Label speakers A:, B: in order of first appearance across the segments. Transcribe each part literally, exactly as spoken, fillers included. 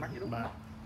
A: Ba.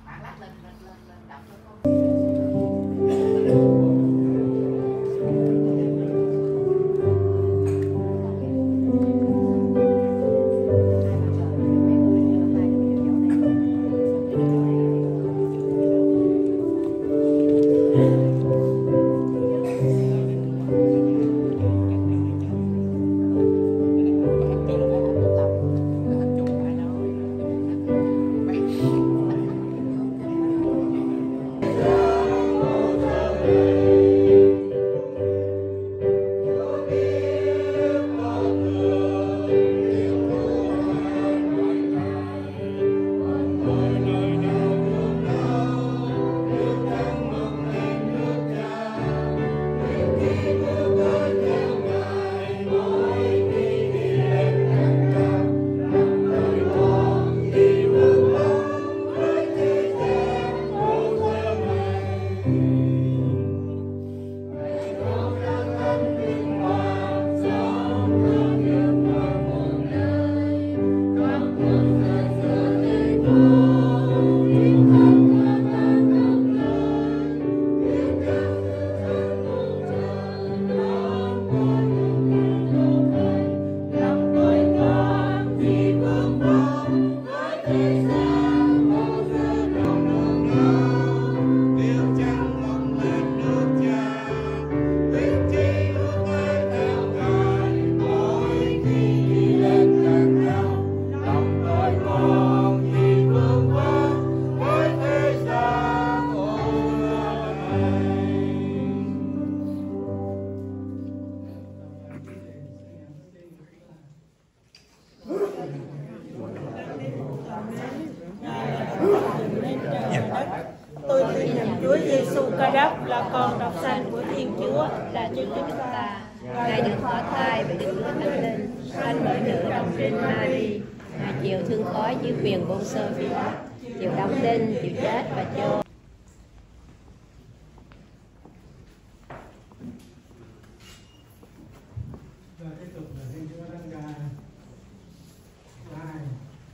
B: Tôi tin nhận Chúa Giêsu Christ là con độc sanh của Thiên Chúa, là Chúa chúng ta.
C: Ngài được thọ thai và được Thánh Linh, sanh bởi nữ đồng trinh Mary. Ngài chịu thương khói dưới quyền Bôn Sơ Phi Lát, chịu đóng đinh, chịu chết và chôn.
D: Và tiếp tục là Thiên Chúa Đăng Ca hai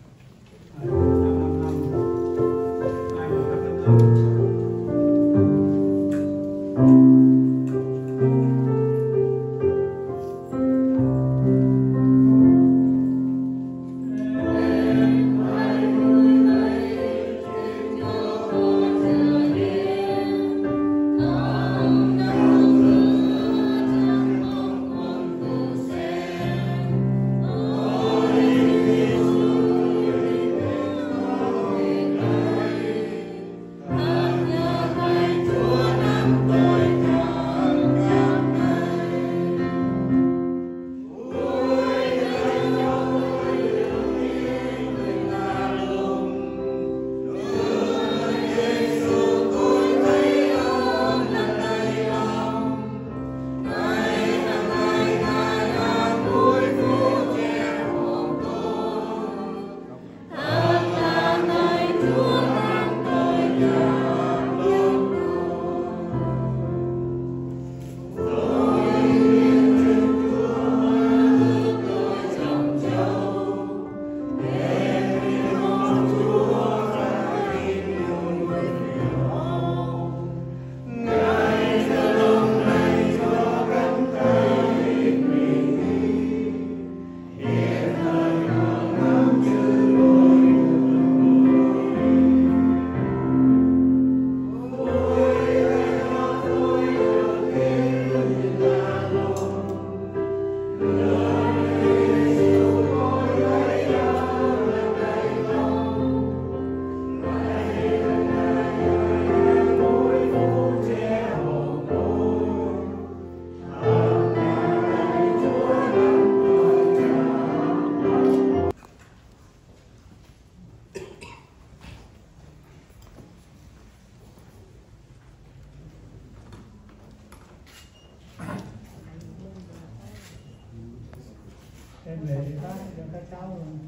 D: em về thì phát cho các cháu luôn.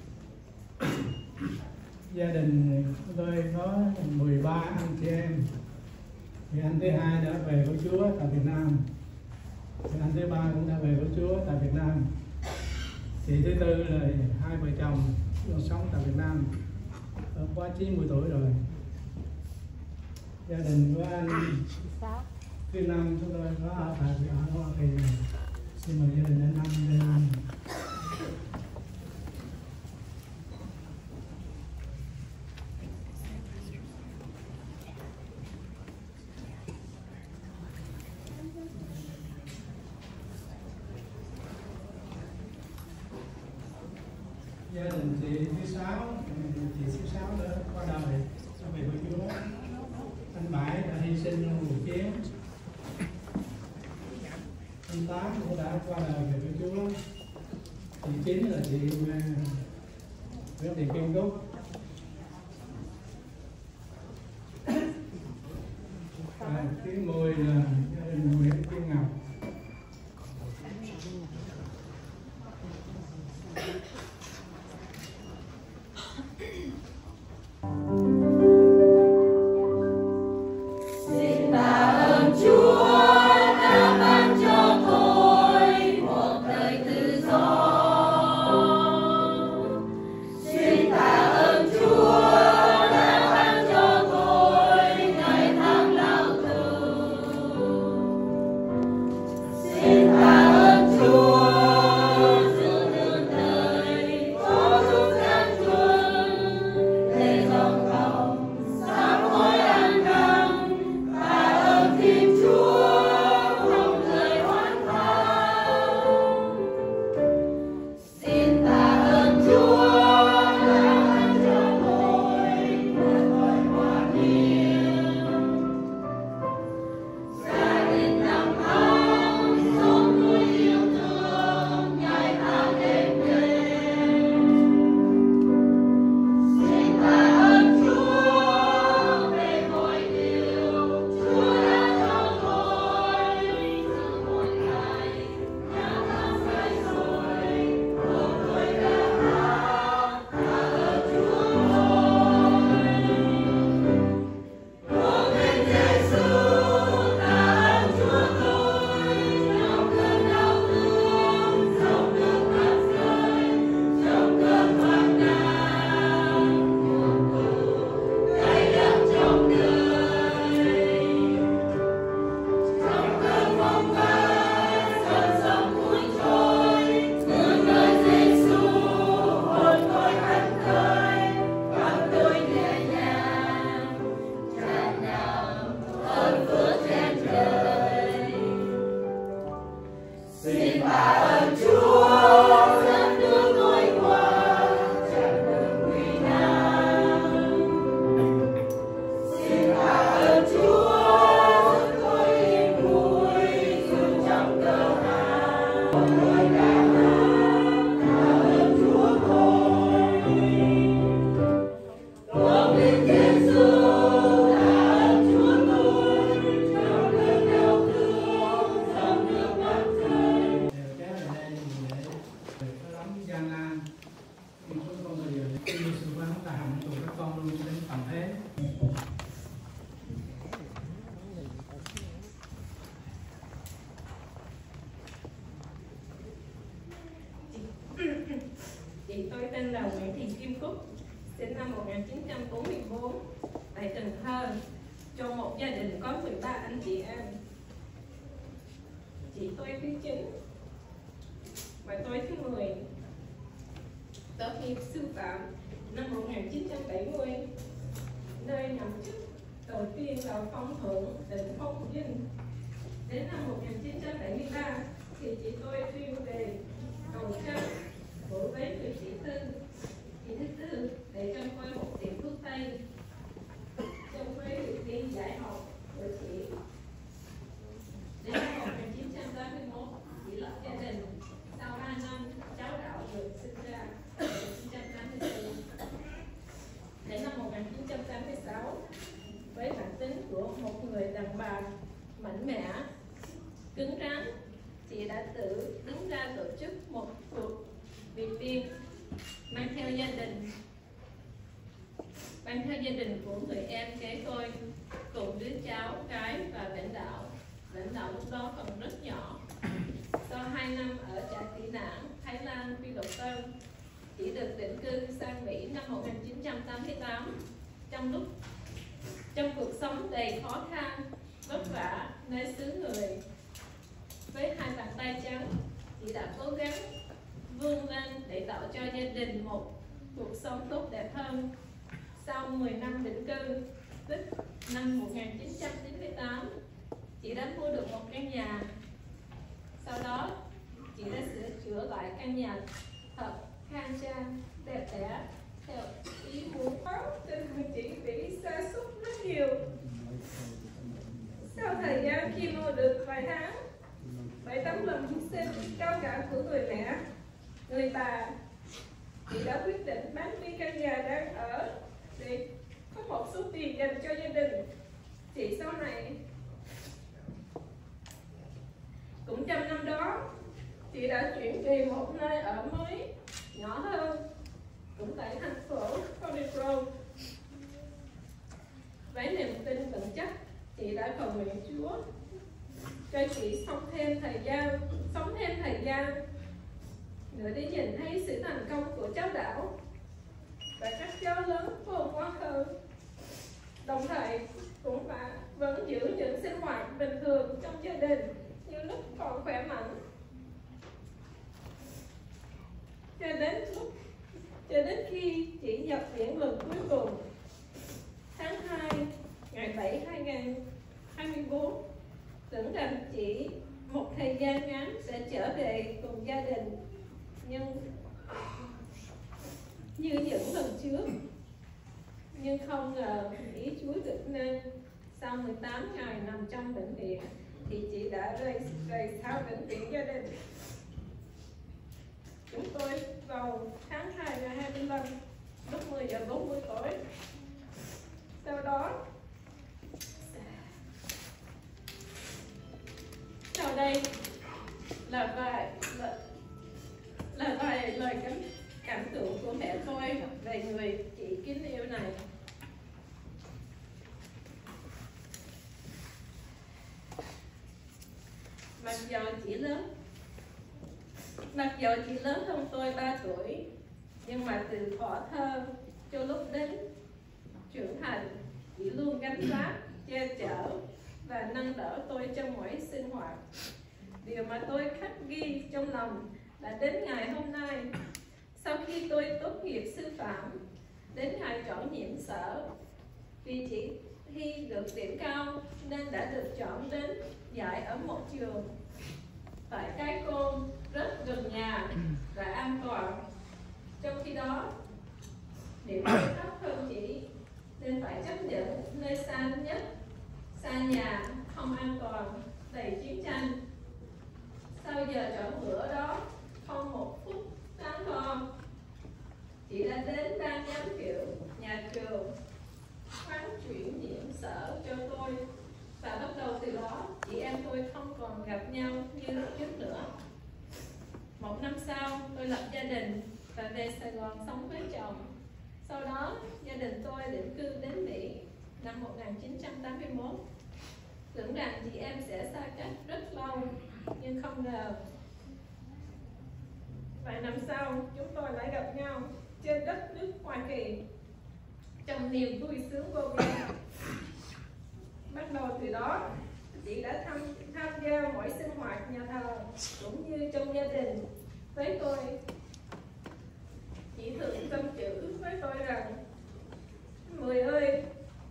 D: Gia đình của tôi có mười ba anh chị em. Thì anh thứ hai đã về với Chúa tại Việt Nam. Thì anh thứ ba cũng đã về với Chúa tại Việt Nam. Thì thứ tư là hai vợ chồng sống tại Việt Nam. qua chín mươi tuổi rồi. Gia đình của anh Thứ Năm chúng tôi có ở tại ở Hoa Kỳ. Xin mời gia đình anh Năm lên. Gia đình chị thứ sáu, chị thứ sáu nữa qua đời sau về với Chúa. Anh Bảy đã hy sinh trong cuộc chiến. Anh Tám cũng đã qua đời về với Chúa. Chị Chín là chị Nguyễn Thị Kim Cúc. Và thứ mười là gia đình Nguyễn Kim Ngọc.
B: Chị tôi tên là Nguyễn Thị Kim Cúc, sinh năm một nghìn chín trăm bốn mươi tư tại Cần Thơ, trong một gia đình có mười ba anh chị em. Chị tôi thứ chín và tôi thứ mười. Tốt nghiệp sư phạm năm một nghìn chín trăm bảy mươi, nơi nhậm chức đầu tiên là phong thượng tỉnh Phong Vinh. Đến năm một nghìn chín trăm bảy mươi ba thì chị tôi tuyên về cầu chân đối với người chị tư, chị thứ tư để trông coi một tiệm thuốc tây, trông coi việc đi dạy học của chị. Đến năm một nghìn chín trăm tám mươi mốt, chị lập gia đình. Sau ba năm, cháu đạo được sinh ra một nghìn chín trăm tám mươi tư. Đến năm một nghìn chín trăm tám mươi sáu, với bản tính của một người đàn bà mạnh mẽ, cứng rắn, chị đã tự đứng ra tổ chức một cuộc việc riêng, mang theo gia đình mang theo gia đình của người em kế tôi cùng đứa cháu cái và lãnh đạo lãnh đạo lúc đó còn rất nhỏ. Sau hai năm ở trại tị nạn Thái Lan, Phi Luật Tân, chỉ được định cư sang Mỹ năm một nghìn chín trăm tám mươi tám, trong lúc trong cuộc sống đầy khó khăn, vất vả nơi xứ người. Với hai bàn tay trắng, chị đã cố gắng vươn lên để tạo cho gia đình một cuộc sống tốt đẹp hơn. Sau mười năm định cư, tức năm một nghìn chín trăm chín mươi tám, chị đã mua được một căn nhà. Sau đó, chị đã sửa chữa lại căn nhà thật khang trang, đẹp đẽ theo ý muốn. Tình của chị bị sa sút rất nhiều. Sau thời gian khi mua được vài tháng, bởi tấm lòng hy sinh cao cả của người mẹ, người bà, chị đã quyết định bán đi căn nhà đang ở để có một số tiền dành cho gia đình. Chị sau này cũng trong năm đó, chị đã chuyển về một nơi ở mới, nhỏ hơn, cũng tại thành phố Cody Grove. Với niềm tin vững chắc, chị đã cầu nguyện Chúa cho chị sống thêm thời gian, sống thêm thời gian nữa để nhìn thấy sự thành công của cháu Đảo và các cháu lớn khôn ngoan hơn. Đồng thời cũng phải vẫn giữ những sinh hoạt bình thường trong gia đình như lúc còn khỏe mạnh. Cho đến lúc cho đến khi chị nhập viện lần cuối cùng tháng hai ngày bảy hai nghìn hai mươi bốn, tưởng rằng chỉ một thời gian ngắn sẽ trở về cùng gia đình, nhưng như những lần trước, nhưng không ngờ ý Chúa được nên. Sau mười tám ngày nằm trong bệnh viện thì chị đã rời rời xa bệnh viện gia đình. Chúng tôi vào tháng hai ngày hai mươi lăm lúc mười giờ bốn mươi tối. Sau đó sau đây là vài là, là vài lời cảm cảm tưởng của mẹ tôi về người chị kính yêu này. Mặc dù chị lớn Mặc dù chị lớn hơn tôi ba tuổi, nhưng mà từ thuở thơ cho lúc đến trưởng thành, chị luôn gánh vác, che chở và nâng đỡ tôi trong mọi sinh hoạt. Điều mà tôi khắc ghi trong lòng là đến ngày hôm nay, sau khi tôi tốt nghiệp sư phạm, đến ngày chọn nhiệm sở, vì chị thi được điểm cao nên đã được chọn đến dạy ở một trường tại Cái Côn rất gần nhà và an toàn. Trong khi đó, điểm thấp hơn chị nên phải chấp nhận nơi xa nhất, xa nhà, không an toàn, đầy chiến tranh. Sau giờ chọn bữa đó, không một phút đáng lo, chị đã đến ban giám hiệu nhà trường khoán chuyển nhiệm sở cho tôi, và bắt đầu từ đó chị em tôi không còn gặp nhau như lúc trước nữa. Một năm sau, tôi lập gia đình và về Sài Gòn sống với chồng. Sau đó, gia đình tôi định cư đến Mỹ năm một nghìn chín trăm tám mươi mốt. Tưởng rằng chị em sẽ xa cách rất lâu, nhưng không ngờ. Vài năm sau, chúng tôi lại gặp nhau trên đất nước Hoa Kỳ trong niềm vui sướng vô biên. Bắt đầu từ đó, chị đã tham, tham gia mọi sinh hoạt nhà thờ cũng như trong gia đình với tôi. Chị thường tâm chữ với tôi rằng: Mười ơi,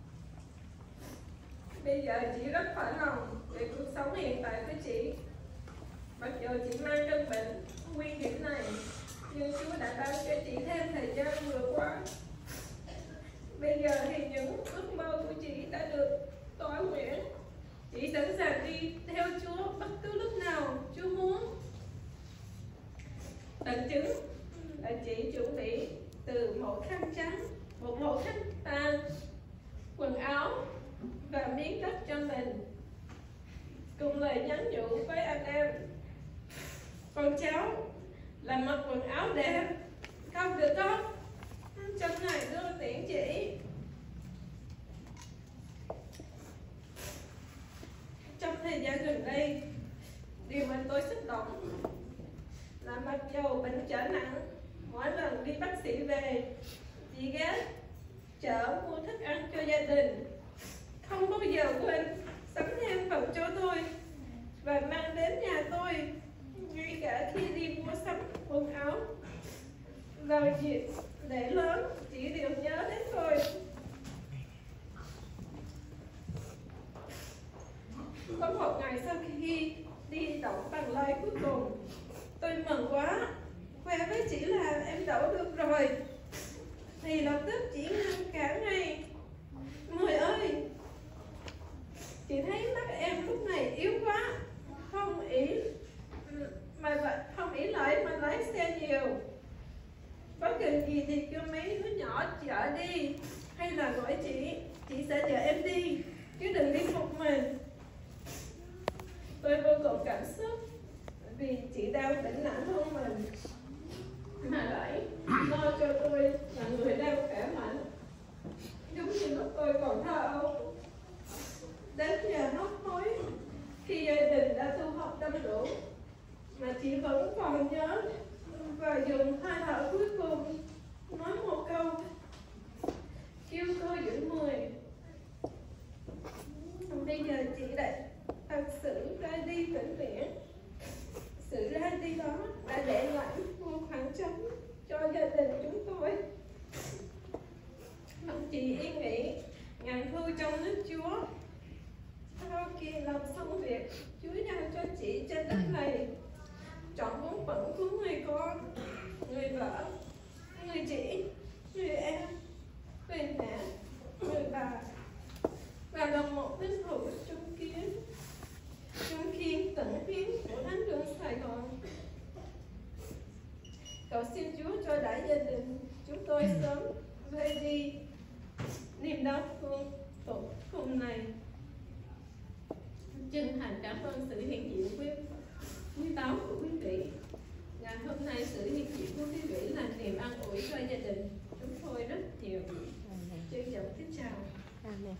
B: bây giờ chị rất phải lòng về cuộc sống hiện tại của chị. Mặc dù chị mang căn bệnh nguy hiểm này, nhưng Chúa đã ban cho chị thêm thời gian vừa qua. Bây giờ thì những ước mơ của chị đã được tỏa nguyện. Chị sẵn sàng đi theo Chúa bất cứ lúc nào Chúa muốn. Bằng chứng là chị chuẩn bị từ mẫu khăn trắng, một mẫu khăn tàn, quần áo và miếng đất cho mình, cùng lời nhắn nhủ với anh em: con cháu là mặc quần áo đẹp, không được không? Trong ngày đưa tiễn chị. Trong thời gian gần đây, điều mà tôi xúc động là mặc dù bệnh trở nặng, mỗi lần đi bác sĩ về, chị chị ghé chợ mua thức ăn cho gia đình, không bao giờ quên sắm thêm phần cho tôi và mang đến nhà tôi, ngay cả khi đi mua sắm quần áo. Vào dịp lễ lớn, chị đều nhớ đến tôi. Có một ngày sau khi đi đậu bằng lái cuối cùng, tôi mừng quá, khoe với chị là em đậu được rồi, thì lập tức chị ngăn cản ngay. Mười ơi, chị thấy mắt em lúc này yếu quá, không ý mà không ý lại mà lái xe nhiều. Có cần gì thì kêu mấy đứa nhỏ chở đi, hay là gọi chị, chị sẽ chở em đi, chứ đừng đi một mình. Tôi vô cùng cảm xúc vì chị đang tỉnh nặng hơn mình, mà lại lo cho tôi là người đang khỏe mạnh, giống như lúc tôi còn thơ ấu. Đến giờ hấp hối, khi gia đình đã tu học đông đủ, mà chị vẫn còn nhớ và dùng hơi thở cuối cùng nói một câu: kêu tôi giữ mười. Bây giờ chị đã thật sự ra đi vĩnh viễn. Sự ra đi đó đã để lại một khoảng trống cho gia đình chúng tôi. Mong chị yên nghỉ, ngàn thu trong nước Chúa. Sau khi làm xong việc, Chúa giao cho chị trên đất này trọn bốn phận của người con, người vợ, người chị, người em, người mẹ, người bà, và đồng một linh hữu trung kiến, trung kiên tận hiến của Thánh đường Sài Gòn. Cầu xin Chúa cho đại gia đình chúng tôi sớm về đi niềm đau thương tổn cùng này. Chân thành cảm ơn sự hiện diện quý quý báu của quý vị. Ngày hôm nay sự hiện diện của quý vị là niềm an ủi cho gia đình chúng tôi rất nhiều. Trân trọng kính chào.
C: Amen.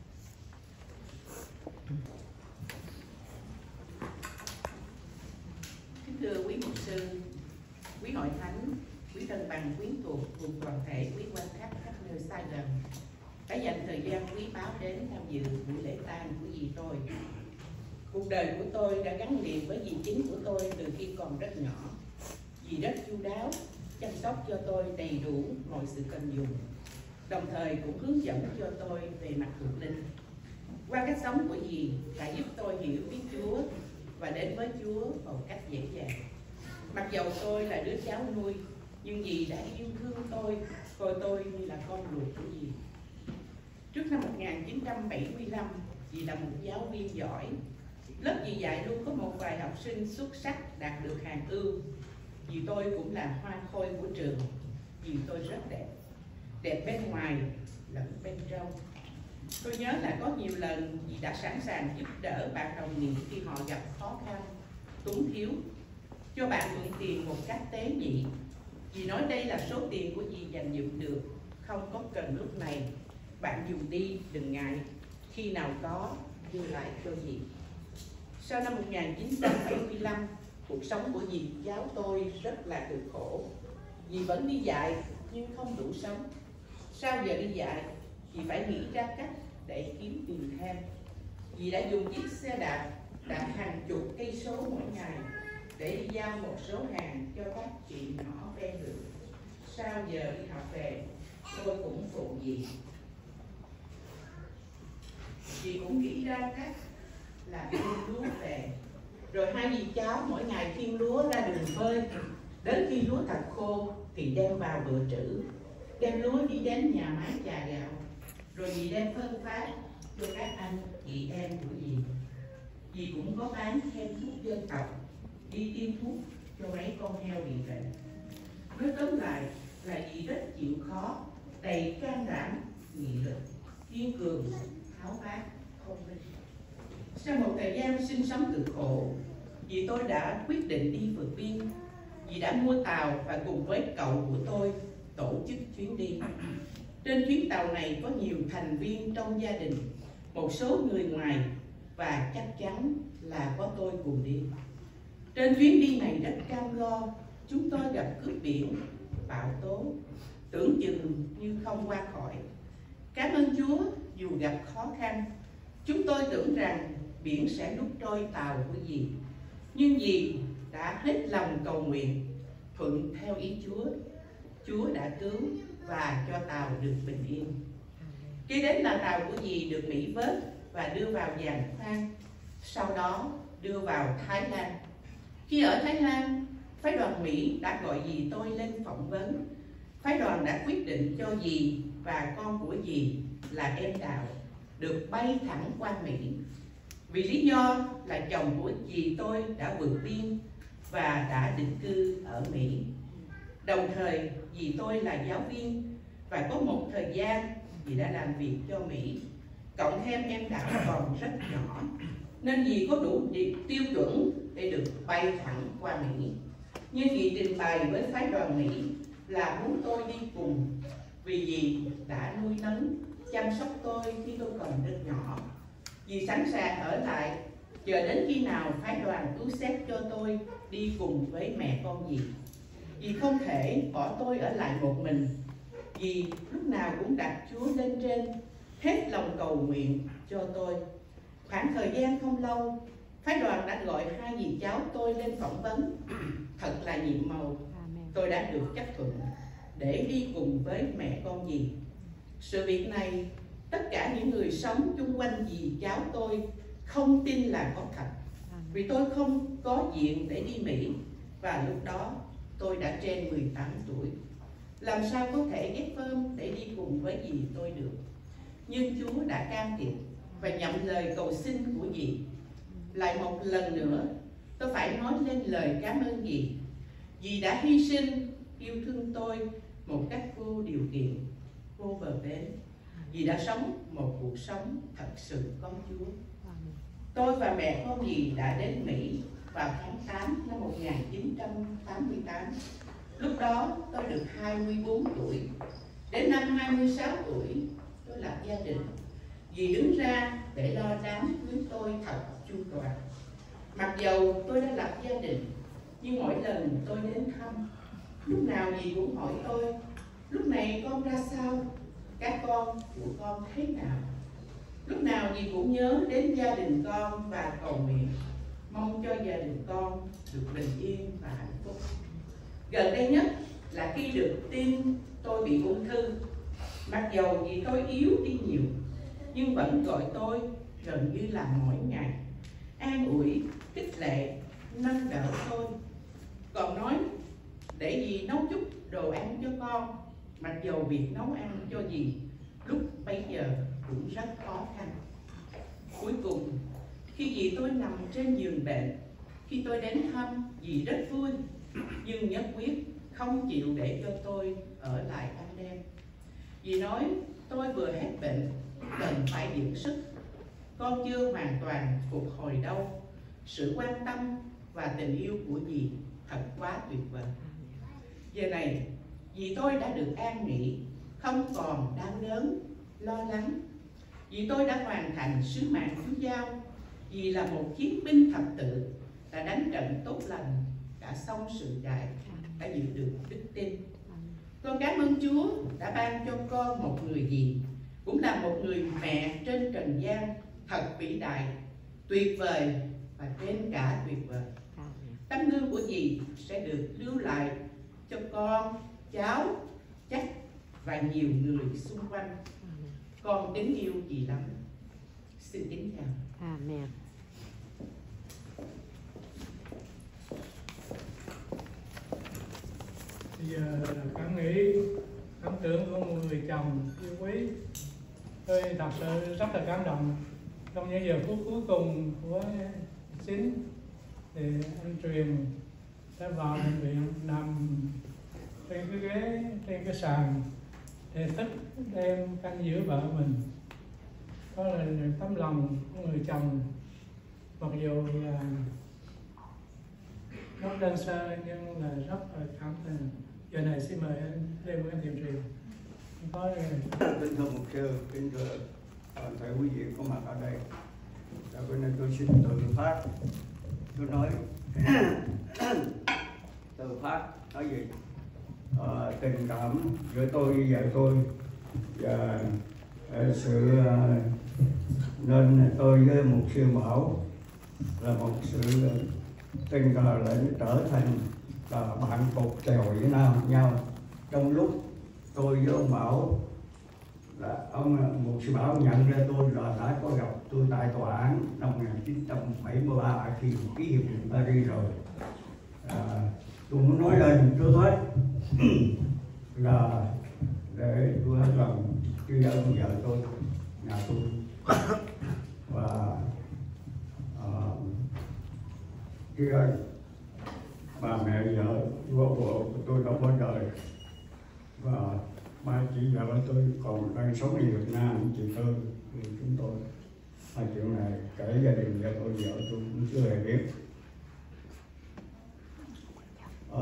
A: Kính thưa quý mục sư, quý hội thánh, quý thân bằng quyến thuộc cùng toàn thể quý quan khách khắp nơi xa gần đã dành thời gian quý báu đến tham dự buổi lễ tang của dì tôi. Cuộc đời của tôi đã gắn liền với dì chính của tôi từ khi còn rất nhỏ. Dì rất chu đáo, chăm sóc cho tôi đầy đủ mọi sự cần dùng, đồng thời cũng hướng dẫn cho tôi về mặt thuộc linh. Qua cách sống của dì đã giúp tôi hiểu biết Chúa và đến với Chúa một cách dễ dàng. Mặc dầu tôi là đứa cháu nuôi, nhưng dì đã yêu thương tôi, coi tôi như là con ruột của dì. Trước năm một nghìn chín trăm bảy mươi lăm, dì là một giáo viên giỏi. Lớp dì dạy luôn có một vài học sinh xuất sắc đạt được hạng ưu. Dì tôi cũng là hoa khôi của trường. Dì tôi rất đẹp, đẹp bên ngoài lẫn bên trong. Tôi nhớ là có nhiều lần dì đã sẵn sàng giúp đỡ bạn đồng nghiệp khi họ gặp khó khăn, túng thiếu, cho bạn mượn tiền một cách tế nhị. Dì nói đây là số tiền của dì dành dụm được, không có cần lúc này, bạn dùng đi đừng ngại, khi nào có đưa lại cho dì. Sau năm một nghìn chín trăm bảy mươi lăm, cuộc sống của dì giáo tôi rất là cực khổ. Dì vẫn đi dạy nhưng không đủ sống. Sau giờ đi dạy, dì phải nghĩ ra cách để kiếm tiền thêm. Dì đã dùng chiếc xe đạp đạp hàng chục cây số mỗi ngày để đi giao một số hàng cho các chị nhỏ ven đường. Sau giờ đi học về, tôi cũng phụ dì. Dì cũng nghĩ ra cách là khiêng lúa về, rồi hai dì cháu mỗi ngày khiêng lúa ra đường phơi. Đến khi lúa thật khô thì đem vào bừa trữ, đem lúa đi đến nhà máy chà gạo, rồi dì đem phân phát cho các anh chị em của dì. Dì cũng có bán thêm thuốc dân tộc, đi tiêm thuốc cho mấy con heo bị bệnh. Nói tóm lại là dì rất chịu khó, đầy can đảm, nghị lực, kiên cường, tháo vát, thông minh. Sau một thời gian sinh sống cực khổ, dì tôi đã quyết định đi vượt biên. Dì đã mua tàu và cùng với cậu của tôi tổ chức chuyến đi. Trên chuyến tàu này có nhiều thành viên trong gia đình, một số người ngoài và chắc chắn là có tôi cùng đi. Trên chuyến đi này rất cam go, chúng tôi gặp cướp biển, bão tố, tưởng chừng như không qua khỏi. Cảm ơn Chúa, dù gặp khó khăn, chúng tôi tưởng rằng biển sẽ nuốt trôi tàu của dì, nhưng dì đã hết lòng cầu nguyện, thuận theo ý Chúa. Chúa đã cứu và cho tàu được bình yên. Kế đến là tàu của dì được Mỹ vớt và đưa vào giàn khoan, sau đó đưa vào Thái Lan. Khi ở Thái Lan, phái đoàn Mỹ đã gọi dì tôi lên phỏng vấn. Phái đoàn đã quyết định cho dì và con của dì là em Đạo được bay thẳng qua Mỹ. Vì lý do là chồng của dì tôi đã vượt biên và đã định cư ở Mỹ. Đồng thời dì tôi là giáo viên và có một thời gian dì đã làm việc cho Mỹ. Cộng thêm em Đạo còn rất nhỏ nên dì có đủ tiêu chuẩn để được bay thẳng qua Mỹ. Nhưng dì trình bày với phái đoàn Mỹ là muốn tôi đi cùng vì dì đã nuôi nấng, chăm sóc tôi khi tôi còn rất nhỏ. Dì sẵn sàng ở lại chờ đến khi nào phái đoàn cứu xét cho tôi đi cùng với mẹ con dì. Dì không thể bỏ tôi ở lại một mình. Dì lúc nào cũng đặt Chúa lên trên, hết lòng cầu nguyện cho tôi. Khoảng thời gian không lâu, phái đoàn đã gọi hai dì cháu tôi lên phỏng vấn. Thật là nhiệm màu, tôi đã được chấp thuận để đi cùng với mẹ con dì. Sự việc này, tất cả những người sống chung quanh dì cháu tôi không tin là có thật, vì tôi không có diện để đi Mỹ và lúc đó tôi đã trên mười tám tuổi. Làm sao có thể ghép phơm để đi cùng với dì tôi được? Nhưng Chúa đã can thiệp và nhận lời cầu xin của dì. Lại một lần nữa, tôi phải nói lên lời cảm ơn dì. Dì đã hy sinh, yêu thương tôi một cách vô điều kiện, vô bờ bến. Dì đã sống một cuộc sống thật sự có Chúa. Tôi và mẹ con dì đã đến Mỹ vào tháng tám năm một nghìn chín trăm tám mươi tám. Lúc đó tôi được hai mươi bốn tuổi. Đến năm hai mươi sáu tuổi, tôi lập gia đình. Dì đứng ra để lo đám cưới tôi thật chu toàn. Mặc dầu tôi đã lập gia đình, nhưng mỗi lần tôi đến thăm, lúc nào dì cũng hỏi tôi, lúc này con ra sao? Các con của con thế nào? Lúc nào dì cũng nhớ đến gia đình con và cầu nguyện, mong cho gia đình con được bình yên và hạnh phúc. Gần đây nhất là khi được tin tôi bị ung thư. Mặc dầu dì tôi yếu đi nhiều, nhưng vẫn gọi tôi gần như là mỗi ngày, an ủi, khích lệ, nâng đỡ tôi. Còn nói để dì nấu chút đồ ăn cho con, mặc dầu việc nấu ăn cho dì lúc bấy giờ cũng rất khó khăn. Cuối cùng, khi dì tôi nằm trên giường bệnh, khi tôi đến thăm, dì rất vui, nhưng nhất quyết không chịu để cho tôi ở lại ăn đêm. Dì nói tôi vừa hết bệnh, cần phải dưỡng sức. Con chưa hoàn toàn phục hồi đâu. Sự quan tâm và tình yêu của dì thật quá tuyệt vời. Giờ này, dì tôi đã được an nghỉ, không còn đau đớn, lo lắng. Dì tôi đã hoàn thành sứ mạng Chúa giao. Dì là một chiến binh thập tự, đã đánh trận tốt lành, đã xong sự đại, đã giữ được đức tin. Con cảm ơn Chúa đã ban cho con một người dì, cũng là một người mẹ trên trần gian thật vĩ đại, tuyệt vời và trên cả tuyệt vời. Tấm gương của dì sẽ được lưu lại cho con, cháu, chắc và nhiều người xung quanh. Con kính yêu dì lắm. Xin kính chào.
C: Amen.
D: Bây giờ là cảm nghĩ cảm tưởng của một người chồng yêu quý. Tôi thật sự rất là cảm động. Trong những giờ phút cuối cùng của Chính thì anh Truyền đã vào bệnh viện, nằm trên cái ghế, trên cái sàn để thức đêm canh giữ vợ mình. Đó là tấm lòng của người chồng, mặc dù là rất đơn sơ nhưng là rất là cảm tình. Giờ này xin mời anh Lê Nguyễn Thiện Truyền có
E: kính thưa mục sư, kính thưa toàn thể quý vị có mặt ở đây. Cho nên tôi xin tự phát, tôi nói tự phát nói gì uh, tình cảm giữa tôi với vợ tôi và uh, sự uh, nên tôi với một siêu Mão là một sự tình cờ lại trở thành là bạn cột chèo với nhau nhau trong lúc tôi với ông Bảo là ông một sư Bảo nhận ra tôi là đã có gặp tôi tại tòa án năm một nghìn chín trăm bảy mươi ba khi ký hiệp định Paris rồi. À, tôi muốn nói lên trước hết là để tôi hết lòng tri ân vợ tôi, nhà tôi và tri uh, ân bà mẹ vợ vô bộ của tôi đã qua đời và ba chị vợ tôi còn đang sống ở Việt Nam, chị Tư thì chúng tôi hai chuyện này kể gia đình vợ tôi vợ tôi cũng chưa hề biết. À,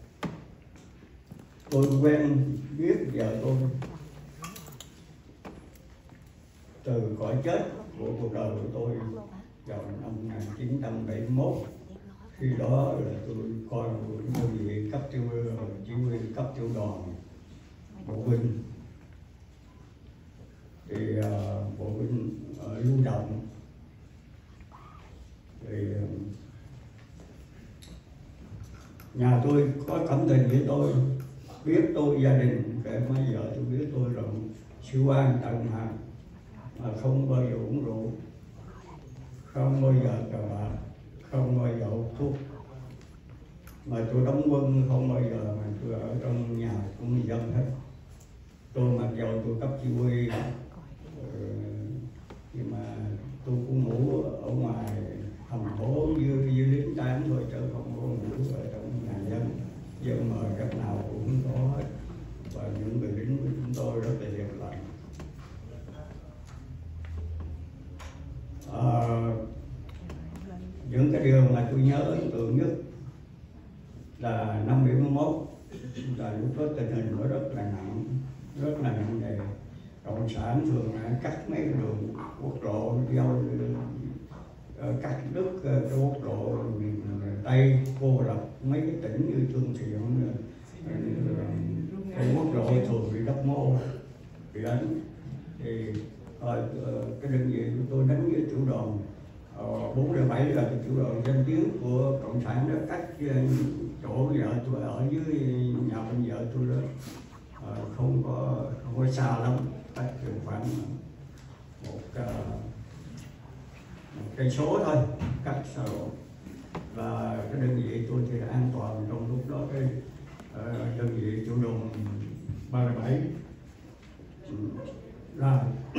E: tôi quen biết vợ tôi từ cõi chết của cuộc đời của tôi vào năm một nghìn chín trăm bảy mươi mốt. Khi đó là tôi coi một đơn vị cấp tiêu chỉ huy cấp tiêu đoàn bộ binh thì uh, bộ binh uh, lưu động thì uh, nhà tôi có cảm tình với tôi, biết tôi gia đình kể mấy vợ tôi biết tôi là siêu an tận hạng mà không bao giờ uống rượu, không bao giờ cờ bạc, không bao giờ hút thuốc, mà tôi đóng quân không bao giờ mà tôi ở trong nhà của người dân hết. Tôi mặc dù tôi cấp chỉ huy nhưng mà tôi cũng ngủ ở ngoài hầm hố như như lính tán thôi chứ không có ngủ ở trong nhà dân. Dân mời cách nào cũng có hết và những người lính của chúng tôi rất là hiền lành. À, những cái điều mà tôi nhớ ấn tượng nhất là năm bảy mươi mốt là lúc đó tình hình nó rất là nặng, rất là nặng nề. Cộng sản thường cắt mấy đường quốc lộ giao cắt đứt cái quốc lộ miền Tây, cô lập mấy cái tỉnh như Thương Thiện, cái quốc lộ thường bị đắp mô bị đánh thì cái đơn vị của tôi đánh với tiểu đoàn bốn không bảy là cái tiểu đoàn danh tiếng của cộng sản đó, cách chỗ vợ tôi ở dưới nhà bên vợ tôi đó không có không có xa lắm, cách khoảng một, một cây số thôi, cách xa lộ. Và cái đơn vị tôi thì an toàn trong lúc đó. Cái đơn vị tiểu đoàn ba không bảy là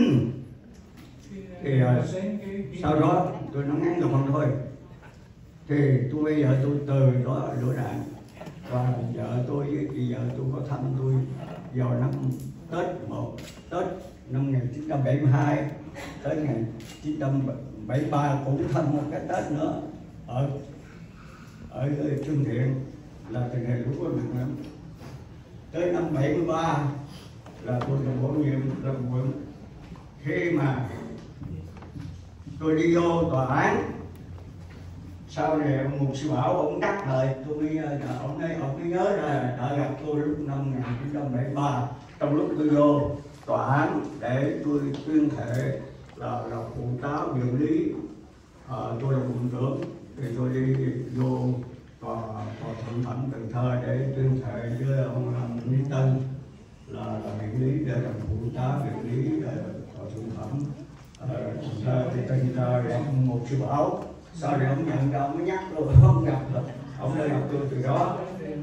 E: thì uh, sau đó tôi nói ngắn gọn thôi thì tôi bây giờ tôi từ đó lửa đạn và vợ tôi với chị vợ tôi có thăm tôi vào năm Tết một Tết năm một nghìn chín trăm bảy mươi hai tới một nghìn chín trăm bảy mươi ba cũng thăm một cái Tết nữa ở ở Thương Thiện là tình hình lúc đó nặng lắm. Tới năm bảy mươi ba là tôi được bổ nhiệm làm quận. Khi mà tôi đi vô tòa án sau này ông Mục Sư Bảo ông cắt lời tôi mới ông ấy ông mới nhớ là đã gặp tôi lúc năm một nghìn chín trăm bảy mươi ba trong lúc tôi vô tòa án để tôi tuyên thệ là là phụ tá viện lý, à, tôi là quận trưởng thì tôi đi vô tòa tòa thượng thẩm Cần Thơ để tuyên thệ với ông Lý Tân là là viện lý để làm phụ tá viện lý tòa thượng thẩm. Uh, thì tình cờ ông một sư Bảo sau này ông nhận ra ông mới nhắc tôi không gặp rồi ông đã gặp tôi từ đó.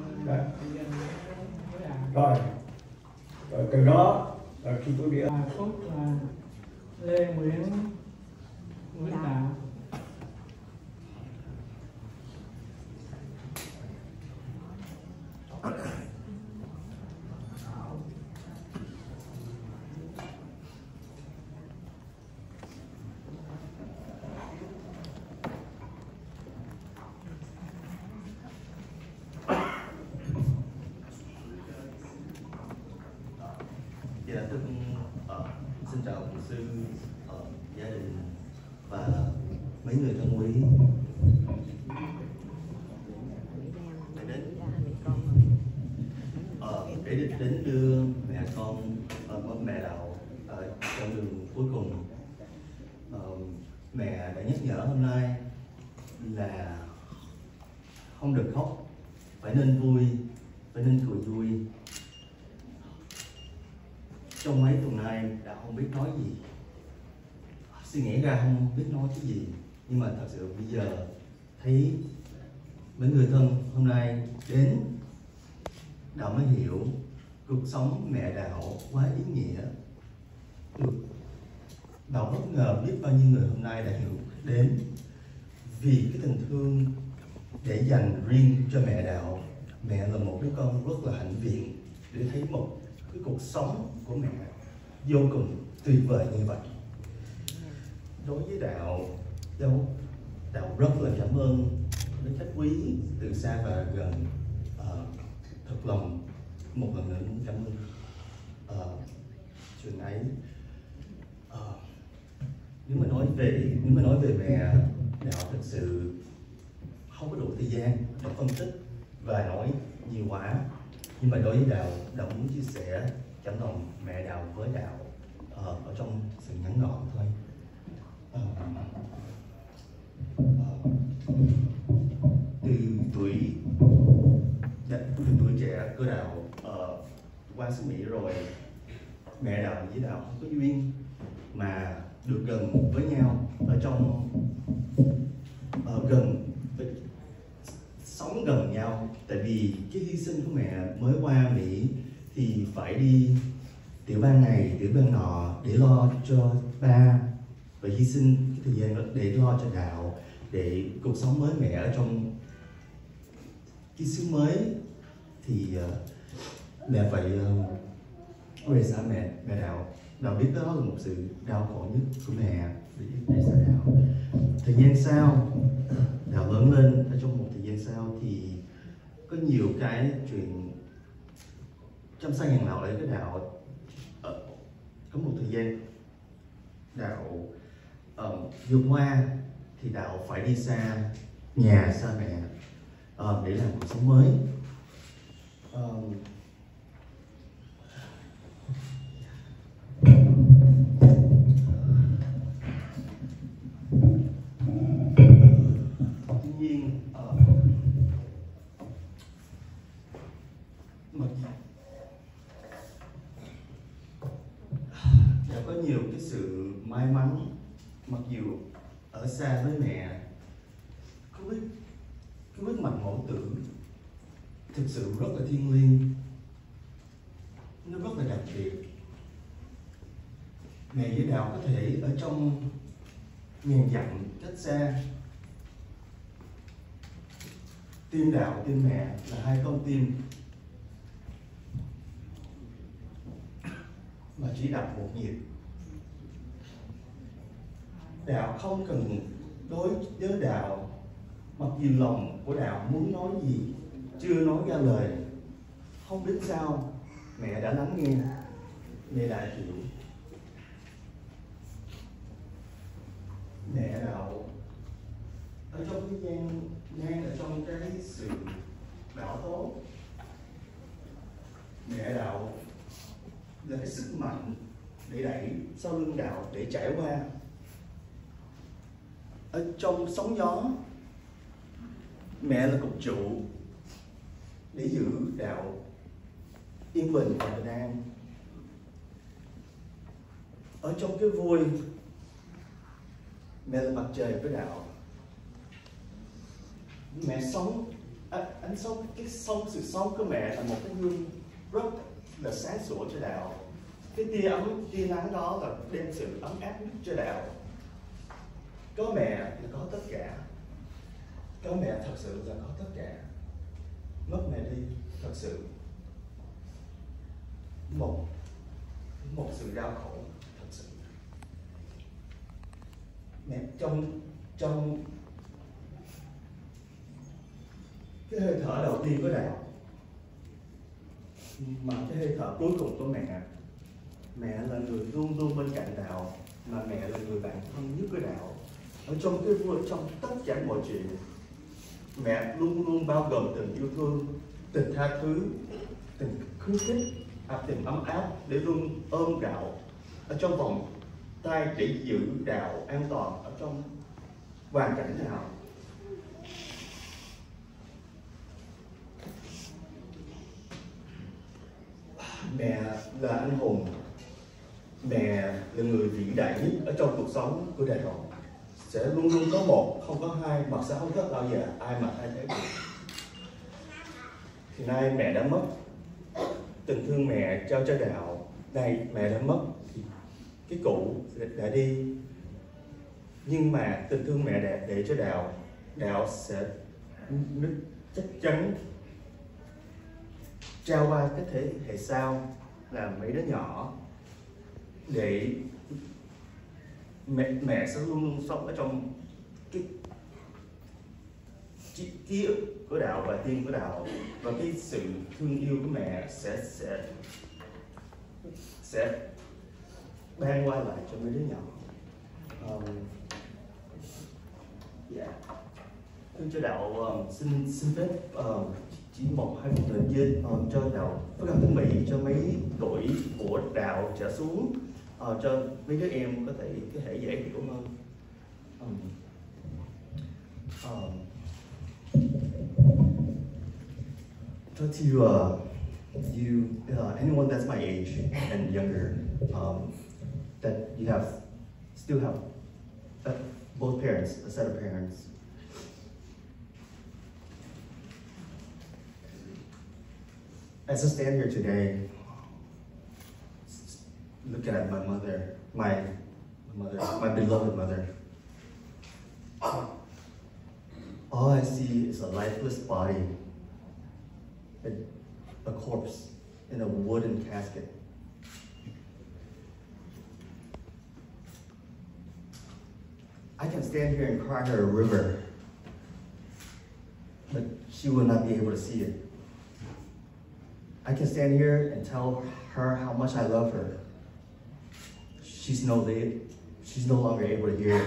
E: Rồi, rồi từ đó rồi khi tôi đi
D: à, phúc là Lê Nguyễn Nguyễn Đạo.
F: Dạ thưa uh, xin chào luật sư, uh, gia đình và mấy người thân quý đã đến. Uh, mất mẹ đạo ở trong đường cuối cùng. Uh, mẹ đã nhắc nhở hôm nay là không được khóc, phải nên vui, phải nên cười vui. Trong mấy tuần nay đã không biết nói gì, suy nghĩ ra không biết nói cái gì, nhưng mà thật sự bây giờ thấy mấy người thân hôm nay đến, Đạo mới hiểu cuộc sống mẹ Đạo quá ý nghĩa. Được Đạo bất ngờ biết bao nhiêu người hôm nay đã hiểu đến, vì cái tình thương để dành riêng cho mẹ Đạo. Mẹ là một đứa con rất là hạnh viện để thấy một cái cuộc sống của mẹ vô cùng tuyệt vời như vậy. Đối với Đạo, Đạo, Đạo rất là cảm ơn với khách quý từ xa và gần. Uh, thật lòng một lần nữa muốn cảm ơn uh, chuyện ấy. Uh, nếu mà nói về nếu mà nói về mẹ, Đạo thật sự không có đủ thời gian để phân tích và nói nhiều quá, nhưng mà đối với Đạo, Đạo muốn chia sẻ cảm lòng mẹ Đạo với Đạo uh, ở trong sự ngắn gọn thôi. Uh, uh, từ tuổi từ tuổi trẻ của Đạo uh, qua xứ Mỹ rồi, mẹ Đạo với Đạo không có duyên mà được gần với nhau ở trong uh, gần sống gần nhau, tại vì cái hy sinh của mẹ mới qua Mỹ thì phải đi tiểu bang này tiểu bang nọ để lo cho ba, và hy sinh cái thời gian đó để lo cho Đạo, để cuộc sống mới mẹ ở trong cái xứ mới thì uh, mẹ phải uh, rời xa mẹ mẹ Đạo. Đạo biết đó là một sự đau khổ nhất của mẹ, để rời xa Đạo. Thời gian sau, Đạo lớn lên, ở trong một thời gian sau thì có nhiều cái chuyện trăm sai ngàn lạo lấy cái Đạo. Ờ, có một thời gian Đạo uh, vượt qua thì Đạo phải đi xa nhà, xa mẹ uh, để làm cuộc sống mới. Uh, Tuy nhiên uh, mặc đã có nhiều cái sự may mắn, mặc dù ở xa với mẹ, có biết cái quyết mặt mẫu tử thực sự rất là thiêng liêng, nó rất là đặc biệt. Mẹ với Đạo có thể ở trong ngàn dặm cách xa, tim Đạo tim mẹ là hai con tim mà chỉ đập một nhịp. Đạo không cần đối với Đạo, mặc dù lòng của Đạo muốn nói gì chưa nói ra lời, không biết sao mẹ đã lắng nghe, mẹ đã chịu. Mẹ Đạo ở trong cái gian nan, ở trong cái sự bão tố, mẹ Đạo là cái sức mạnh để đẩy sau lưng Đạo để trải qua. Ở trong sóng gió, mẹ là cột trụ để giữ Đạo yên bình và bình an. Ở trong cái vui, mẹ là mặt trời với Đạo. Mẹ sống, anh, anh sống cái sống sự sống của mẹ là một cái gương rất là sáng sủa cho Đạo. Cái tia ấm, tia nắng đó là đem sự ấm áp nhất cho Đạo. Có mẹ là có tất cả. Có mẹ thật sự là có tất cả. Mất mẹ đi thật sự một một sự đau khổ thật sự. Mẹ trong trong cái hơi thở đầu tiên của Đạo, mà cái hơi thở cuối cùng của mẹ, mẹ là người luôn luôn bên cạnh Đạo, mà mẹ là người bạn thân nhất của Đạo. Ở trong cái vui, trong tất cả mọi chuyện, mẹ luôn luôn bao gồm tình yêu thương, tình tha thứ, tình khuyến khích, tìm ấm áp, để luôn ôm Đạo ở trong vòng tay, để giữ Đạo an toàn ở trong hoàn cảnh nào. Mẹ là anh hùng, mẹ là người vĩ đại nhất ở trong cuộc sống của Đạo. Sẽ luôn luôn có một, không có hai, mà sẽ không có bao giờ ai mà thay thế được. Thì nay mẹ đã mất, tình thương mẹ trao cho Đạo. Nay mẹ đã mất, thì cái cũ đã đi, nhưng mà tình thương mẹ để, để cho Đạo, Đạo sẽ chắc chắn trao qua cái thế hệ sau, là mấy đứa nhỏ, để mẹ mẹ sẽ luôn luôn sống ở trong cái ký, ký ức của Đạo và tim của Đạo, và cái sự thương yêu của mẹ sẽ sẽ sẽ ban qua lại cho mấy đứa nhỏ. Um, yeah. Thưa cho Đạo, um, xin xin phép um, chỉ một hai phút thời gian um, cho Đạo với cả thân Mỹ, cho mấy tuổi của Đạo trở xuống, uh, cho mấy đứa em có thể có thể dễ hiểu hơn. Um, um, so to uh, you, uh, anyone that's my age and younger, um, that you have still have uh, both parents, a set of parents. As I stand here today, looking at my mother, my, my mother, my beloved mother, all I see is a lifeless body, a, a corpse in a wooden casket. I can stand here and cry her a river, but she will not be able to see it. I can stand here and tell her how much I love her. She's no, she's no longer able to hear it.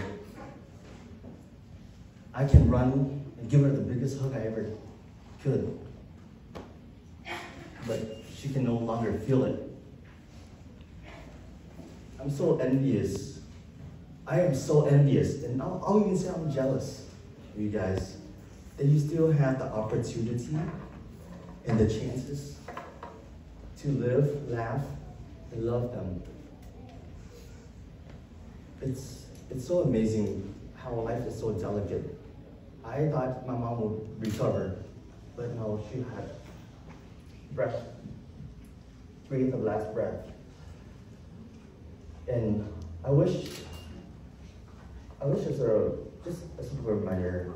F: I can run and give her the biggest hug I ever could, but she can no longer feel it. I'm so envious. I am so envious, and I'll, I'll even say I'm jealous of you guys, that you still have the opportunity and the chances to live, laugh, and love them. It's, it's so amazing how life is so delicate. I thought my mom would recover, but no, she had breath, breathe the last breath. And I wish, I wish as a, just as a reminder,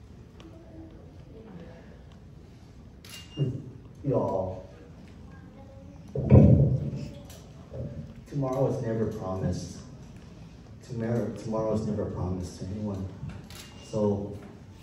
F: y'all, tomorrow is never promised. Tomorrow, tomorrow is never promised to anyone. So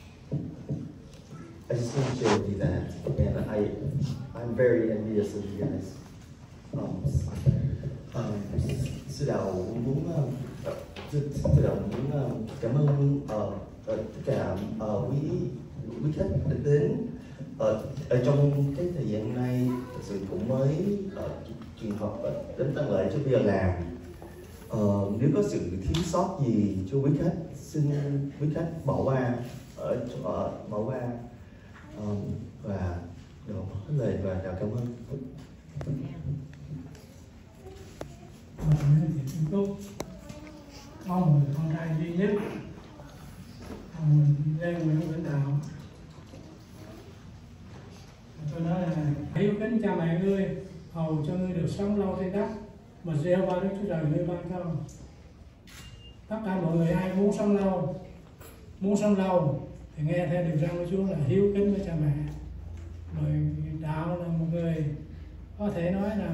F: I just want to share with you that, and I, I'm very envious of you guys. Um, um, Sư Đạo muốn, uh, Sư Đạo muốn uh, cảm ơn uh, uh, tất cả uh, quý quý khách đã đến uh, ở trong cái thời gian hôm nay. Thật sự cũng mới uh, trường hợp uh, đến Tân Lợi cho bây giờ làm. Uh, nếu có sự thiếu sót gì cho quý khách, xin quý khách bỏ qua ở uh, bỏ qua um, và Đạo hết lời và Đạo cảm ơn.
D: Mình thì Trung Quốc có một người con trai duy nhất, mình Lê Nguyễn Vĩnh Đạo. Tôi nói là hiếu kính cha mẹ ngươi, hầu cho ngươi được sống lâu trên đất mà gieo ba Đức Chúa Trời ngươi ban cho. Tất cả mọi người ai muốn sống lâu, muốn sống lâu thì nghe theo điều răn của Chúa là hiếu kính với cha mẹ. Rồi Đạo là một người có thể nói rằng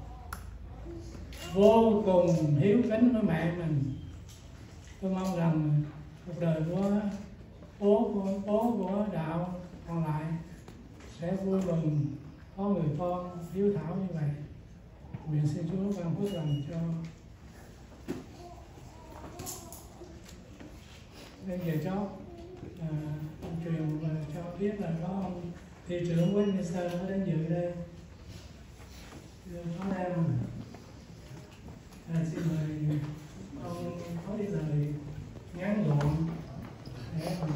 D: vô cùng hiếu kính với mẹ mình. Tôi mong rằng cuộc đời của bố của bố của Đạo còn lại sẽ vui mừng có người con hiếu thảo như vậy. Nguyện xin Chúa ban phước lành cho. Bây giờ cháu à, truyền và cho biết là có ông thị trưởng Westminster đến dự đây. Ông em, à, xin mời ông có đi lời ngắn gọn để mà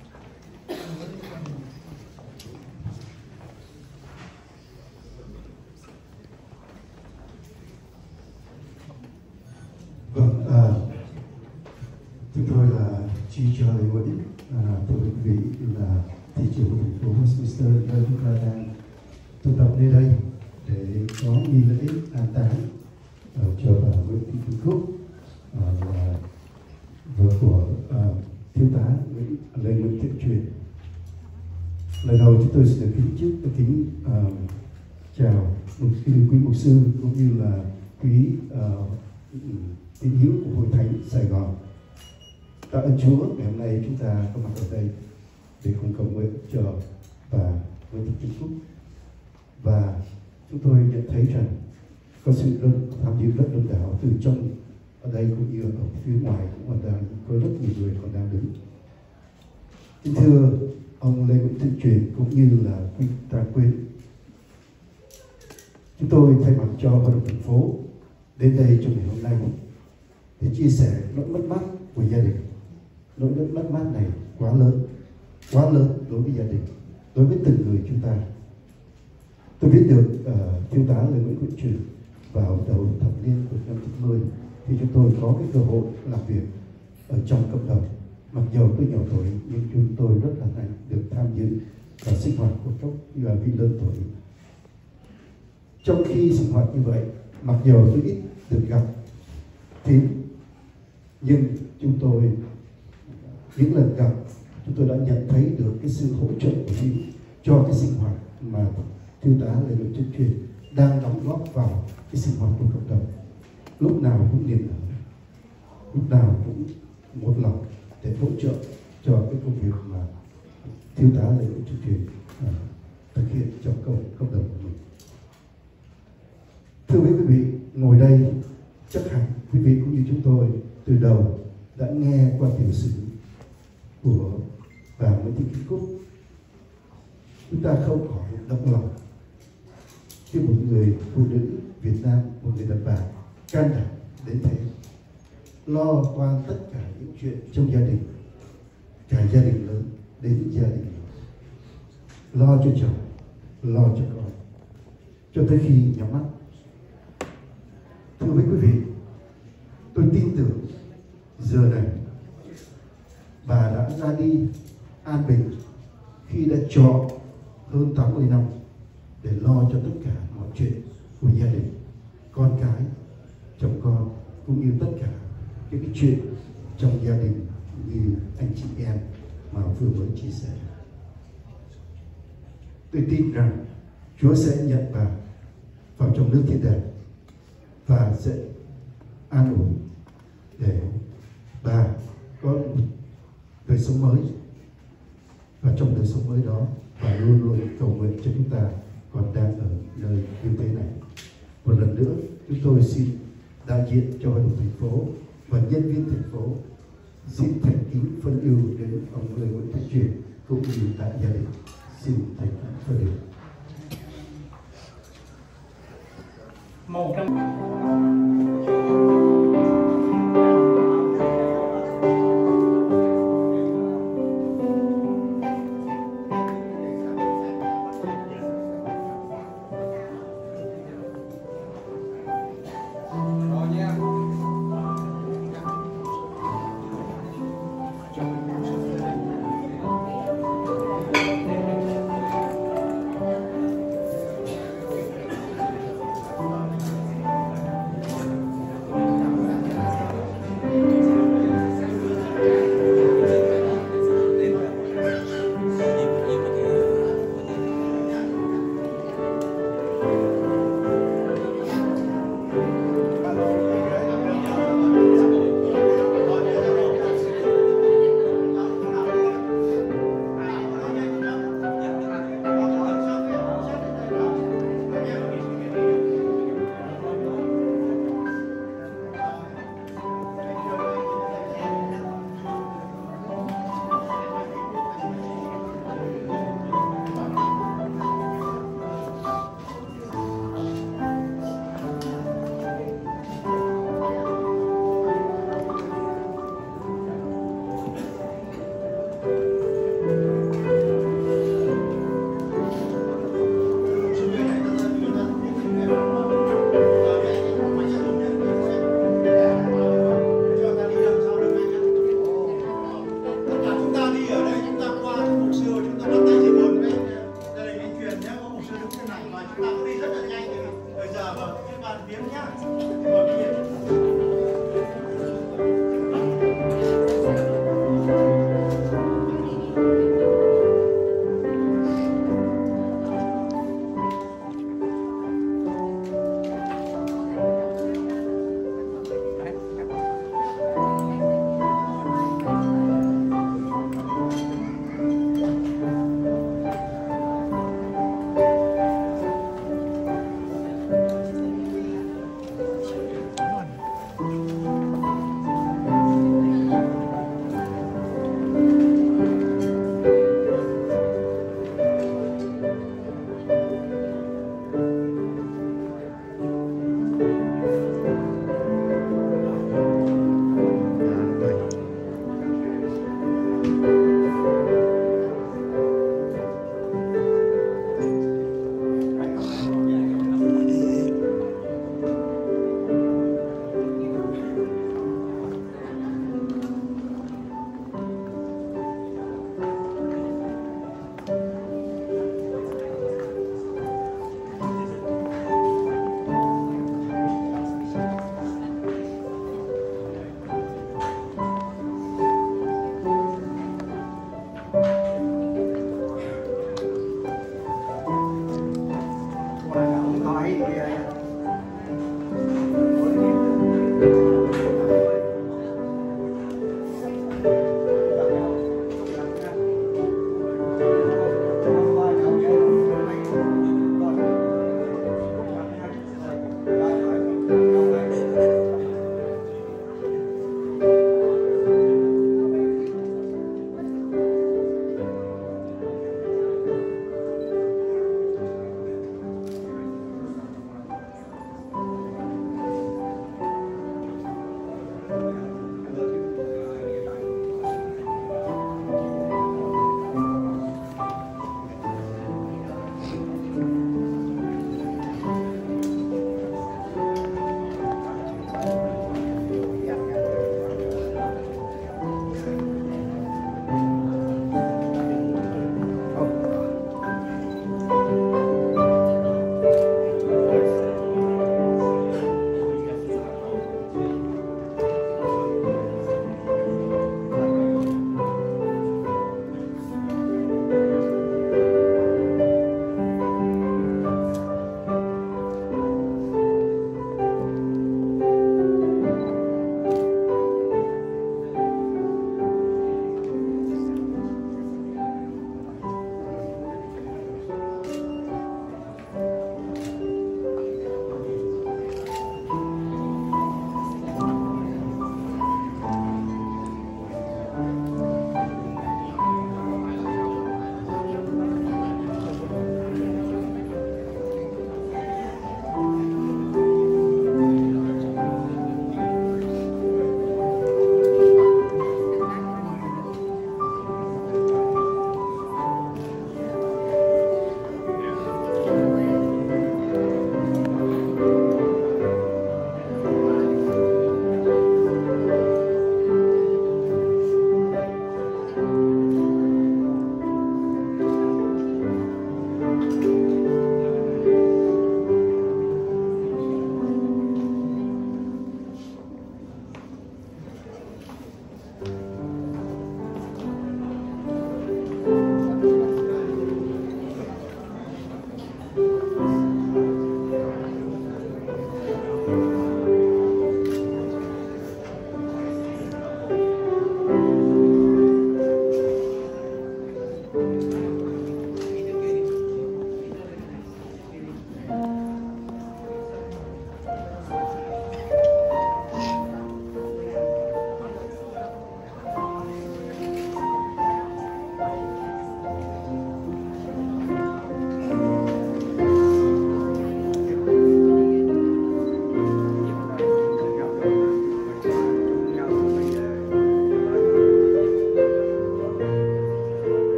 G: vâng, à, chúng tôi là Chi Charlie Nguyễn, à, thưa quý vị là thị trưởng của thành phố Westminster, nơi chúng ta đang tụ tập nơi đây để có nghi lễ an táng uh, cho bà Nguyễn Thị Kim Cúc, uh, là vợ của uh, thiếu tá Nguyễn Lê Nguyễn Thiện Truyền. Lời đầu chúng tôi xin được kính chúc kính uh, chào mục quý mục sư cũng như là quý uh, tín hữu của Hội Thánh Sài Gòn. Tạ ơn Chúa ngày hôm nay chúng ta có mặt ở đây để cùng cầu nguyện cho bà Nguyễn Thị Kim Cúc, và chúng tôi nhận thấy rằng có sự đông, tham dự rất đông đảo từ trong ở đây cũng như ở phía ngoài cũng còn đang có rất nhiều người còn đang đứng. Kính thưa ông Lê Nguyễn Thiện Truyền cũng như là quý Trang Quyến, chúng tôi thay mặt cho hội đồng thành phố đến đây trong ngày hôm nay để chia sẻ nỗi mất mát của gia đình. Nỗi mất mát này quá lớn, quá lớn đối với gia đình, đối với từng người chúng ta. Tôi biết được uh, thiếu tá Lê Nguyễn Thiện Truyền vào đầu thập niên của năm chín mươi khi chúng tôi có cái cơ hội làm việc ở trong cộng đồng. Mặc dù tôi nhỏ tuổi nhưng chúng tôi rất là hạnh được tham dự vào sinh hoạt của các vị lớn tuổi. Trong khi sinh hoạt như vậy, mặc dù tôi ít được gặp Thím, nhưng chúng tôi những lần gặp chúng tôi đã nhận thấy được cái sự hỗ trợ của Thím cho cái sinh hoạt mà thiếu tá Lê Nguyễn Thiện Truyền đang đóng góp vào cái sinh hoạt của cộng đồng. Lúc nào cũng niềm nở, lúc nào cũng một lòng để hỗ trợ cho cái công việc mà thiếu tá Lê Nguyễn Thiện Truyền uh, thực hiện trong cộng, cộng đồng của mình. Thưa quý vị, ngồi đây chắc hẳn quý vị cũng như chúng tôi từ đầu đã nghe qua tiểu sử của bà Nguyễn Thị Kim Cúc. Chúng ta không khỏi động lòng khi một người phụ nữ Việt Nam, một người đàn bà can đảm đến thế, lo toan tất cả những chuyện trong gia đình, cả gia đình lớn đến gia đình nhỏ, lo cho chồng, lo cho con, cho tới khi nhắm mắt. Thưa với quý vị, tôi tin tưởng giờ này bà đã ra đi an bình khi đã trọ hơn tám mươi năm để lo cho tất cả mọi chuyện của gia đình, con cái, chồng con cũng như tất cả những cái chuyện trong gia đình như anh chị em mà vừa mới chia sẻ. Tôi tin rằng Chúa sẽ nhận bà vào trong nước thiên đàng và sẽ an ủi để bà có một đời sống mới, và trong đời sống mới đó bà luôn luôn cầu nguyện cho chúng ta còn đang ở nơi như thế này. Một lần nữa chúng tôi xin đại diện cho hội đồng thành phố và nhân viên thành phố xin thành kính phân ưu đến ông Lê Nguyễn Thiện Truyền cũng như tại gia đình. Xin thành kính phân ưu.
D: một trăm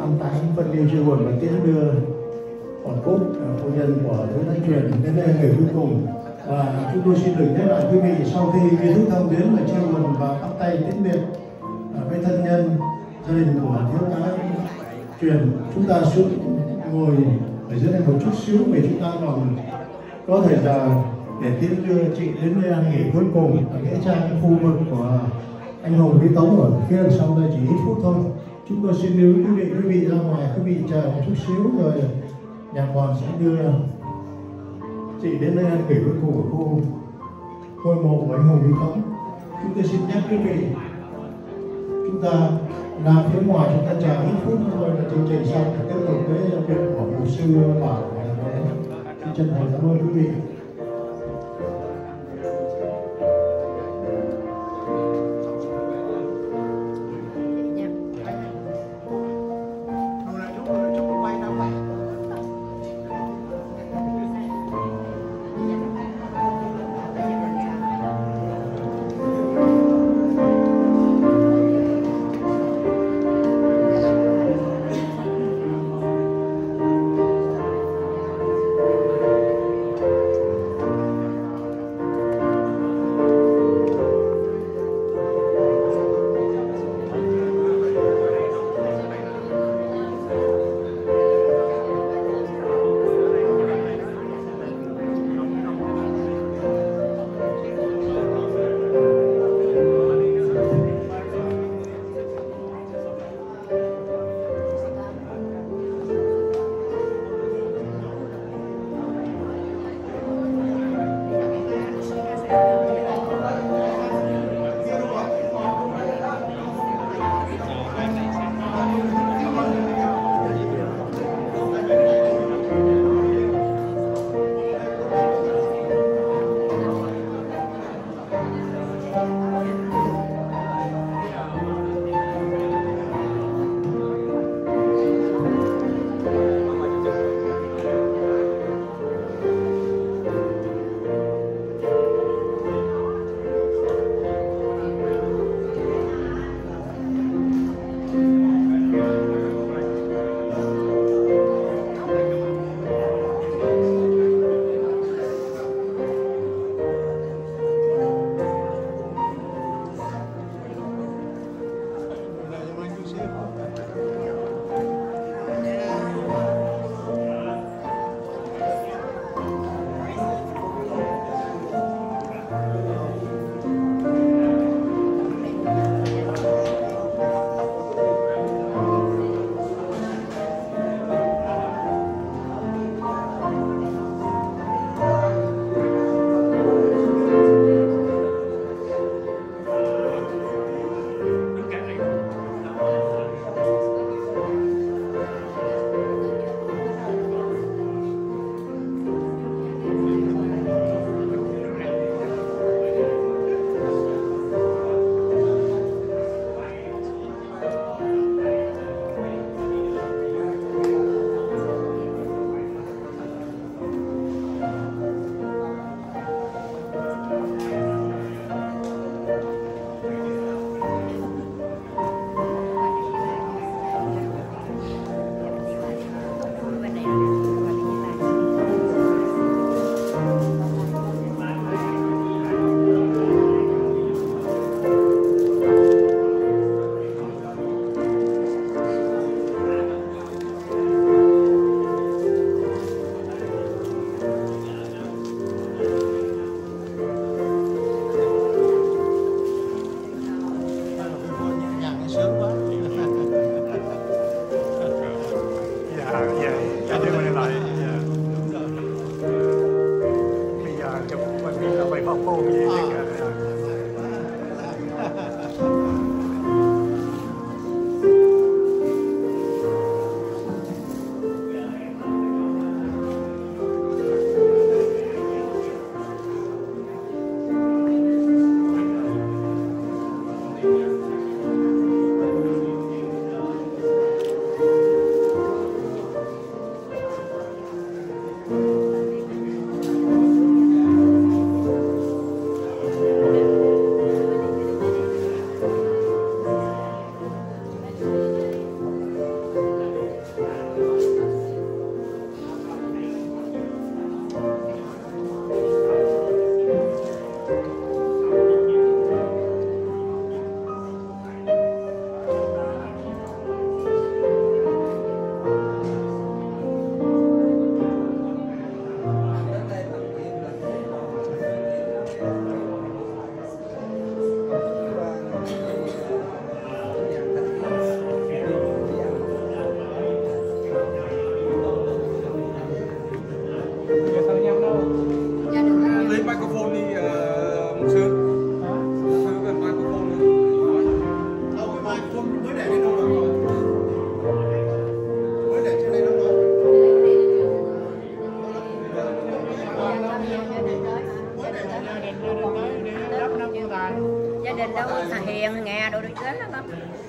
H: an táng phân ly chia buồn và tiễn đưa hồn cốt phu nhân của Thứ Thanh Truyền đến đây ngày cuối cùng. Và chúng tôi xin được nhắc lại quý vị, sau khi nghi thức thăm viếng và chia buồn và bắt tay tiễn biệt với thân nhân gia đình của Thiếu tá Truyền, chúng ta xuống ngồi ở dưới này một chút xíu để chúng ta còn có thời giờ để tiễn đưa chị đến nơi ăn nghỉ cuối cùng ở nghĩa trang khu vực của anh Hùng Lý Tống ở phía đằng sau đây, chỉ ít phút thôi. Chúng tôi xin lưu quý vị quý vị ra ngoài, quý vị chờ một chút xíu rồi nhà còn sẽ đưa chị đến nơi ăn nghỉ cuối cùng ở khu ngôi mộ của anh Hùng Lý Tống. Chúng tôi xin nhắc quý vị, chúng ta làm phía ngoài, chúng ta chờ ít phút thôi là chương trình xong tiếp tục với việc của mục sư Bảo. Xin chân thành cảm ơn quý vị.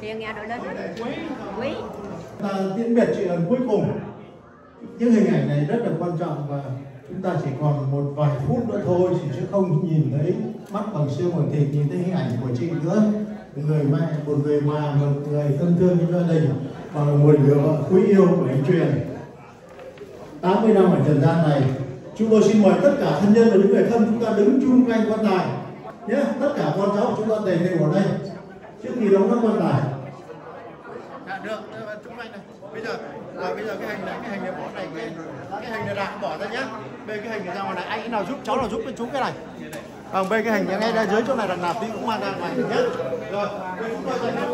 C: Hiền nhà đội lên. Quý.
H: Ta tiễn biệt chị lần cuối cùng. Những hình ảnh này rất là quan trọng và chúng ta chỉ còn một vài phút nữa thôi thì sẽ không nhìn thấy mắt bằng xương bằng thịt, nhìn thấy hình ảnh của chị nữa. Một người mẹ, một người bà, một người thân thương trong gia đình và một người vợ quý yêu của anh Truyền. tám mươi năm ở trần gian này, chúng tôi xin mời tất cả thân nhân và những người thân chúng ta đứng chung quanh quan tài nhé. Tất cả con cháu chúng ta tề đều ở đây trước khi đóng các quan tài.
I: Dạ được, chúng anh này. Bây giờ là bây giờ cái hành này, cái hành này bỏ này, cái cái hành này là bỏ ra nhá. Bê cái hành này ra ngoài này, anh nào giúp cháu nào giúp với chú cái này. Vâng, bê cái hành ngay ra dưới chỗ này đằng nào tí cũng mang ra ngoài nhá. Rồi, chúng tôi dành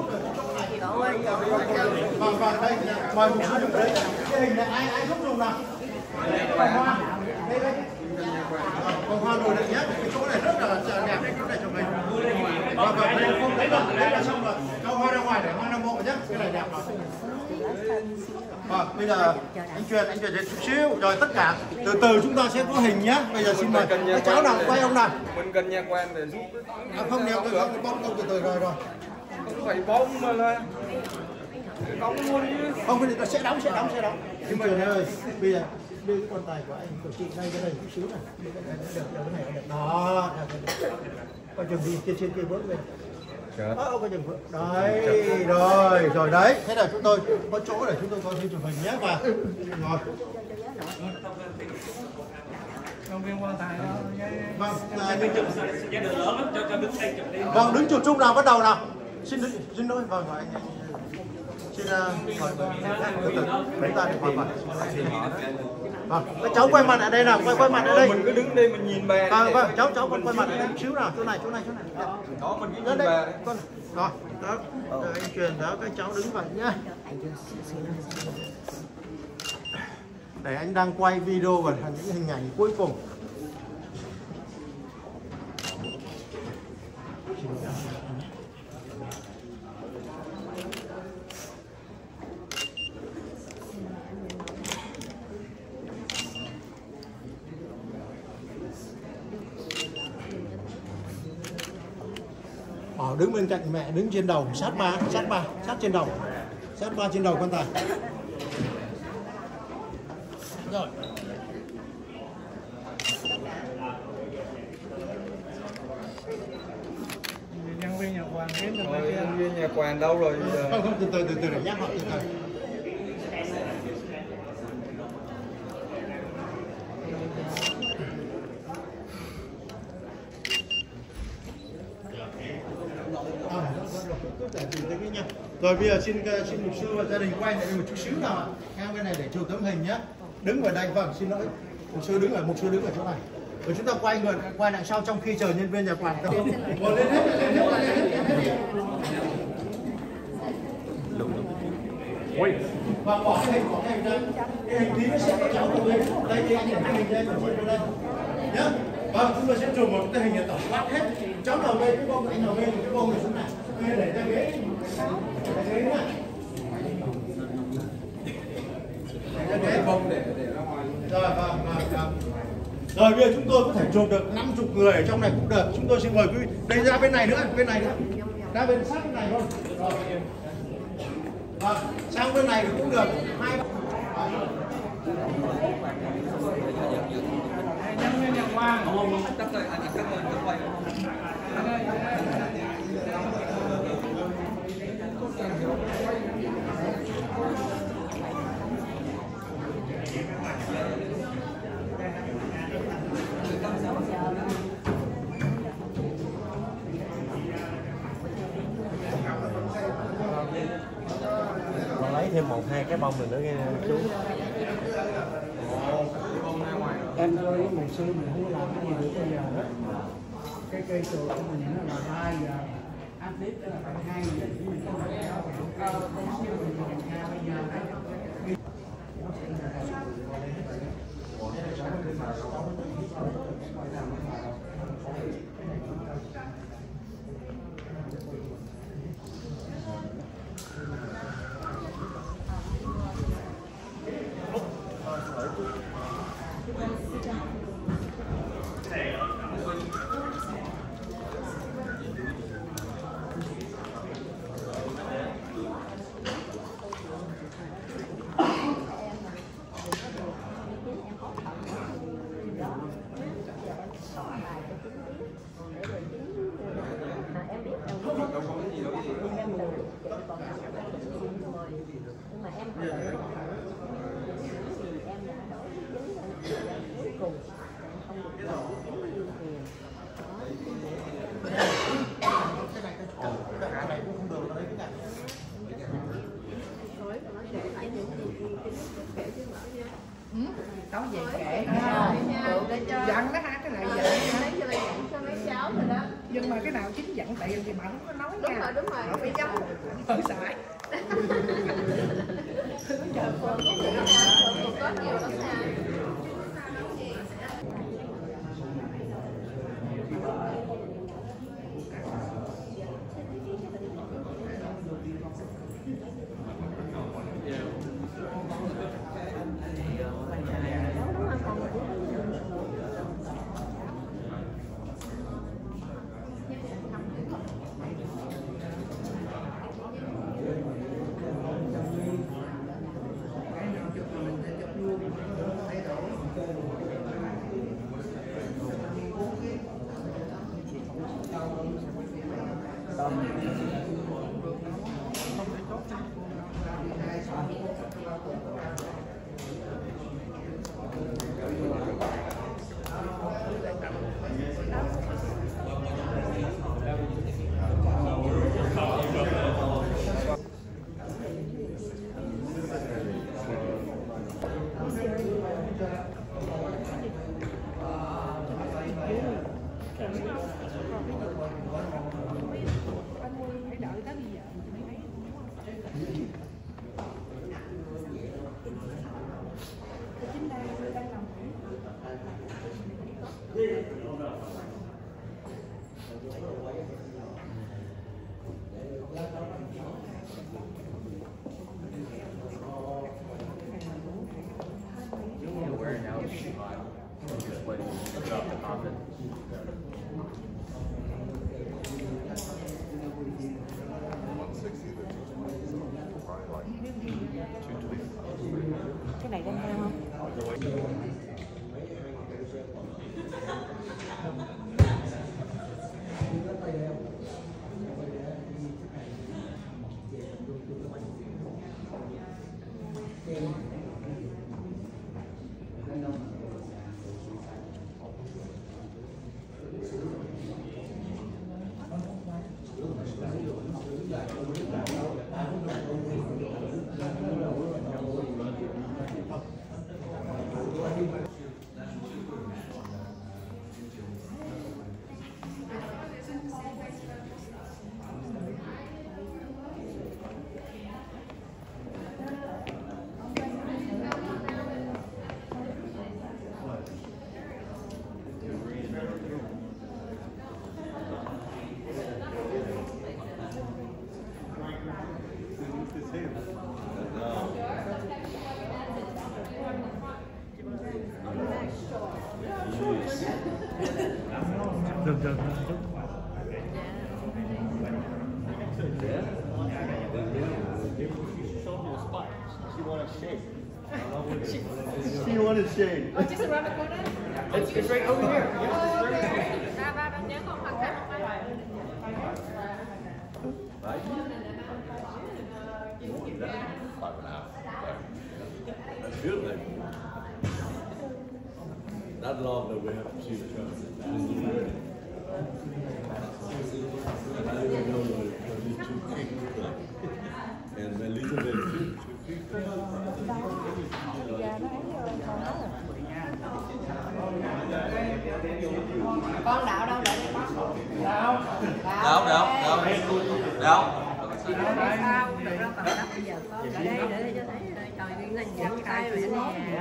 I: vâng vâng đây, mời một chú đấy. Cái hình này ai ai giúp dùng nào? Vòng hoa. Đây đây. Vòng hoa rồi đấy nhá. Cái chỗ này rất là đẹp đấy, chỗ này chụp hình. Vâng vâng, đây không đấy rồi, đấy là xong rồi. Cho hoa ra ngoài để mang nam bộ nhá. Cái này đẹp rồi. Vâng, bây giờ anh Truyền, anh Truyền đến chút xíu, rồi tất cả từ từ chúng ta sẽ có hình nhá. Bây giờ xin mời các cháu nào quay ông nào.
J: Mình cần nhà quan để giúp.
I: À, không đeo cái bóng không từ từ rồi rồi.
J: Không phải bóng mà là bóng luôn chứ.
I: Không, bây giờ sẽ đóng, sẽ đóng, sẽ đóng. Anh Truyền ơi, bây giờ đưa cái quan tài của anh của chị ngay cái đây chút xíu này. Được, được, cái này được. Đó, coi chừng đi trên trên kia vớt lên. Ờ, coi chừng vớt. Đấy, rồi, rồi đấy. Thế là chúng tôi có chỗ để chúng tôi có thêm chụp hình nhé và rồi.
D: Công viên quan tài đó.
I: Vâng, là đứng chụp gia đình lớn lắm cho cho đứng đây chụp đi. Vâng, đứng chụp chung nào bắt đầu nào. Xin xin lỗi vâng rồi anh. Xin mời từ từ lấy ta để quay mặt. Vâng, các cháu quay mặt ở đây nào, quay quay mặt ở đây.
J: Mình cứ đứng đây mình nhìn bà.
I: Vâng vâng, cháu cháu quay mặt ở đây chút xíu nào, chỗ này chỗ này chỗ này.
J: Đó mình cứ nhìn bà.
I: Rồi, đó. Rồi anh Truyền đó các cháu đứng vậy nhá. Để anh đang quay video và những hình ảnh cuối cùng. Ờ, đứng bên cạnh mẹ, đứng trên đầu, sát ba, sát ba, sát trên đầu, sát ba trên đầu quan tài. Rồi.
D: Nhân viên nhà quan kiếm được
J: Rồi, nhân viên nhà quan đâu rồi?
I: Không, không, từ từ, từ từ để nhắc họ, từ từ. Rồi bây giờ xin xin mục sư và gia đình quay lại một chút xíu nào ạ, ngang bên này để chụp tấm hình nhé. Đứng ở đây, vâng, xin lỗi, mục sư đứng ở mục sư đứng ở chỗ này. Rồi chúng ta quay người quay lại sau trong khi chờ nhân viên nhà quản. Ngồi lên hết, lên hết, lên hết, lên hết. Ui. Và bỏ cái hình, bỏ cái hình ra. Cái hình tí nó sẽ có cháu ở đây. Đây thì anh để cái hình đây, còn trên đây. Nhá. Vâng, chúng ta sẽ chụp một cái hình tổng quát hết. Cháu nào đây, cái bông, anh nào đây, cái bông này xuống này. Đây để ra ghế. Để ghế này. Để ra ghế bông để để ra ngoài. Rồi, vâng, vâng, vâng. Rồi bây giờ chúng tôi có thể chụp được năm mươi người ở trong này cũng được. Chúng tôi xin mời quý vị. Đây ra bên này nữa, bên này nữa. Ra bên sát bên này thôi. Rồi. Vâng, sang bên này cũng được. Hai
D: nhân viên nhà quan.
J: Không, chắc rồi, anh chắc rồi, chắc rồi.
K: Con lấy thêm một hai cái bông nữa nghe chú.
D: Em ơi, một sư mình không làm cái gì được bây giờ hết. Cái cây sồi của mình nó là ba giờ, update là phải hai giờ.
L: Tao về kệ ha, dặn đó ha, cái này dặn lấy cho lại dặn cho mấy cháu rồi đó. Nhưng mà cái nào chính dặn tiền thì mà không có nói nha. Đúng rồi, đúng rồi. Họ phải giấu, hơi sải. Chờ cô có nhiều lắm nha.
C: Cái này đem theo không?
D: Được, được,
F: She wanted shade.
L: Oh, just around the corner?
F: It's, it's right over here.
L: Ra ra ra nhớ con mặt khác.
M: That's good, man. Not long that we have to see the truck. I didn't know that it was these two people. And Elizabeth too.
C: Con Đạo đâu để con?
L: Đạo.
N: Đâu, đâu, đâu. Đâu.
C: Sao? Được đâu, còn đó bây giờ con ở đây để cho thấy trời đi lên giật tay rồi nè.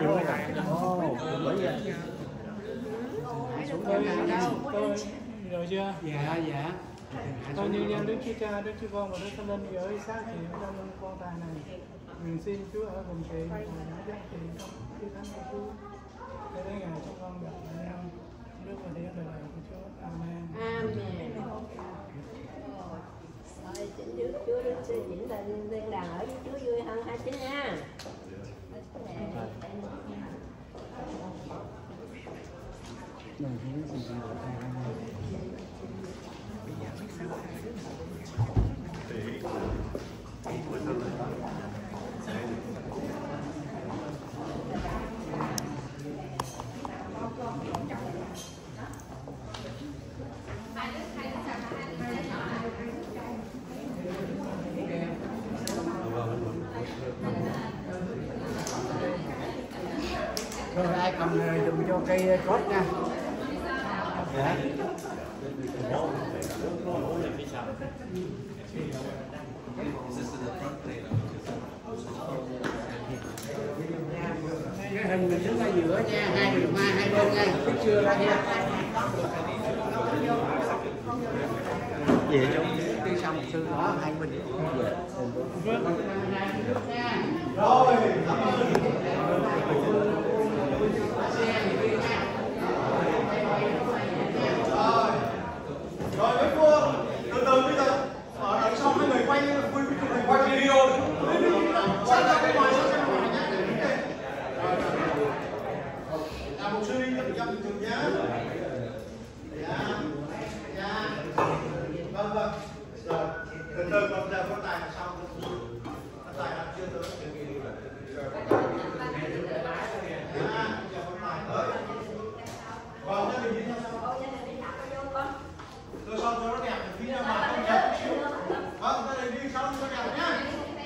D: Tôi, rồi chưa?
L: Dạ, dạ.
D: Tôi như nhân Đức Chúa Cha, Đức Chúa Con và Đức Thánh Linh gửi xác hiện cho linh con tài này. Nguyện xin Chúa ở cùng chị và dẫn dắt chị trong Chúa Thánh của Chúa. Để đến ngày chúng con gặp lại nhau. Đức và Điển đời đời của Chúa. Amen.
C: Amen. Rồi, chính Đức Chúa, Đức Chúa chỉnh tình liên đàn ở với Chúa vui hơn hai chính nha.
F: Thì,
I: Rồi ai cầm dùng cho cây cốt nha. Dạ. Cái hình mình đứng ở giữa nha, hai người mai hai bên nha, biết chưa ra nha.
K: Về chung
I: đi xong một sư đó hai bên.
H: Rồi. Rồi mấy cô, từ từ bây giờ ở đằng sau hai người quay quay quay video. Sang ra bên ngoài, sang ra bên ngoài nhé. Là một sư đi từng dâm từng nhá. Dạ. Dạ. Vâng vâng. Rồi, từ từ còn giờ có tài là sau. Tài là chưa tới. Vâng, cho mình đi theo sau. Tôi xong cho nó đẹp, tí nào mà không đẹp chút xíu. Vâng, ta đi xong cho đẹp nhá.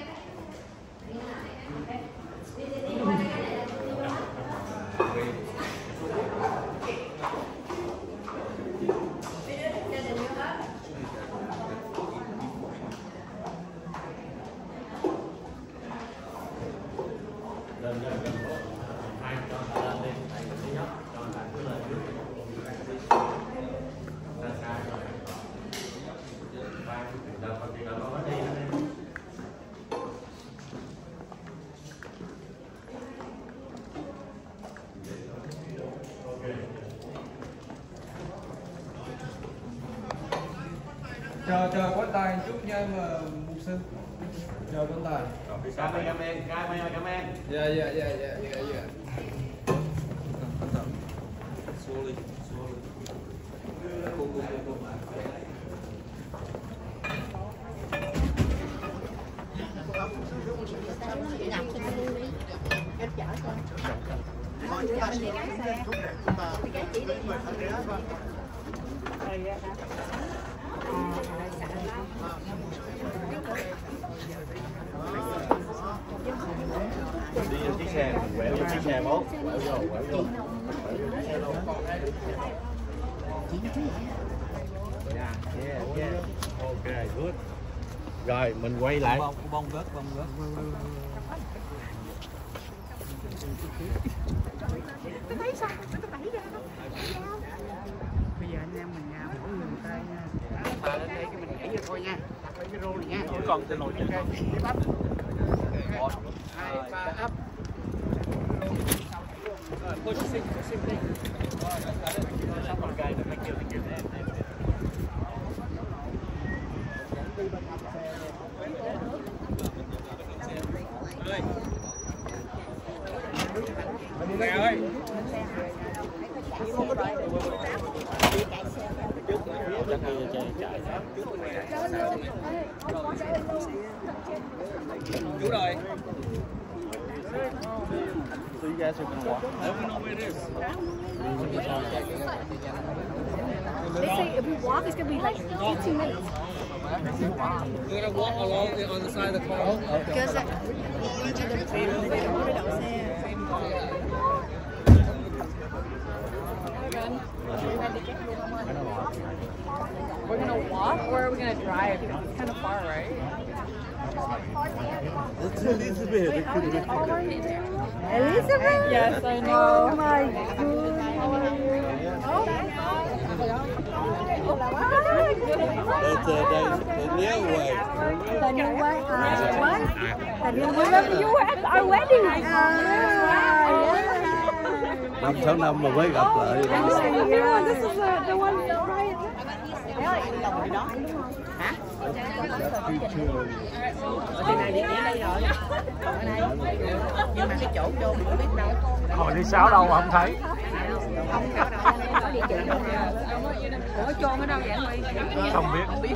J: Chờ chờ có tài chút nha mà mục sư. Chờ con tài.
K: Cameraman, cameraman, cameraman.
J: Dạ dạ dạ dạ dạ dạ.
K: Slowly, slowly. Cool, cool, cool, cool.
L: Thôi chúng ta sẽ gắn xe. Chúng ta chỉ đi mà thật ra vâng.
K: Đi vô chiếc xe, quẹo vô chiếc xe bố, quẹo vô, quẹo vô. Yeah, yeah, yeah. Ok, good. Rồi, mình quay lại.
N: Bông, bông rớt, bông rớt.
L: Tôi thấy sao? Tôi đẩy ra không? Bây giờ anh em mình nha, mỗi người tay nha. Bà lên đây cái mình đẩy vô thôi nha. Đặt lên cái rô này nha.
N: Không còn trên nồi trên
L: Ok, tiếp up. Hai, ba, up.
N: Push it, push it, push it. Okay, thank you, thank you.
J: Mẹ ơi.
N: Chú rồi.
K: So you guys are gonna walk?
N: I don't know where it is.
O: They say if we walk, it's gonna be like fifteen minutes.
N: We're gonna walk along on the side of the car.
O: Because uh,
P: we're gonna walk or are we gonna drive? It's kind of far, right?
K: It's Elizabeth. It could have been
O: Elizabeth?
P: Yes, I know.
O: Oh my goodness. How are you? Oh my God.
K: That's uh, the, the new way.
O: The new way. Uh, what? The new way. The new way. Our wedding.
K: Năm sáu năm mà mới gặp lại.
O: Yeah, this is the, the one right.
L: Đồng đó. Hả? Ở trên này đi đây rồi. Còn ở đây. Nhưng mà cái chỗ vô mình không biết đâu.
I: Hồi đi sáu đâu mà không thấy.
L: Không có đâu. Có địa chỉ đâu.
P: Ủa chôn ở đâu vậy anh Huy?
I: Không biết.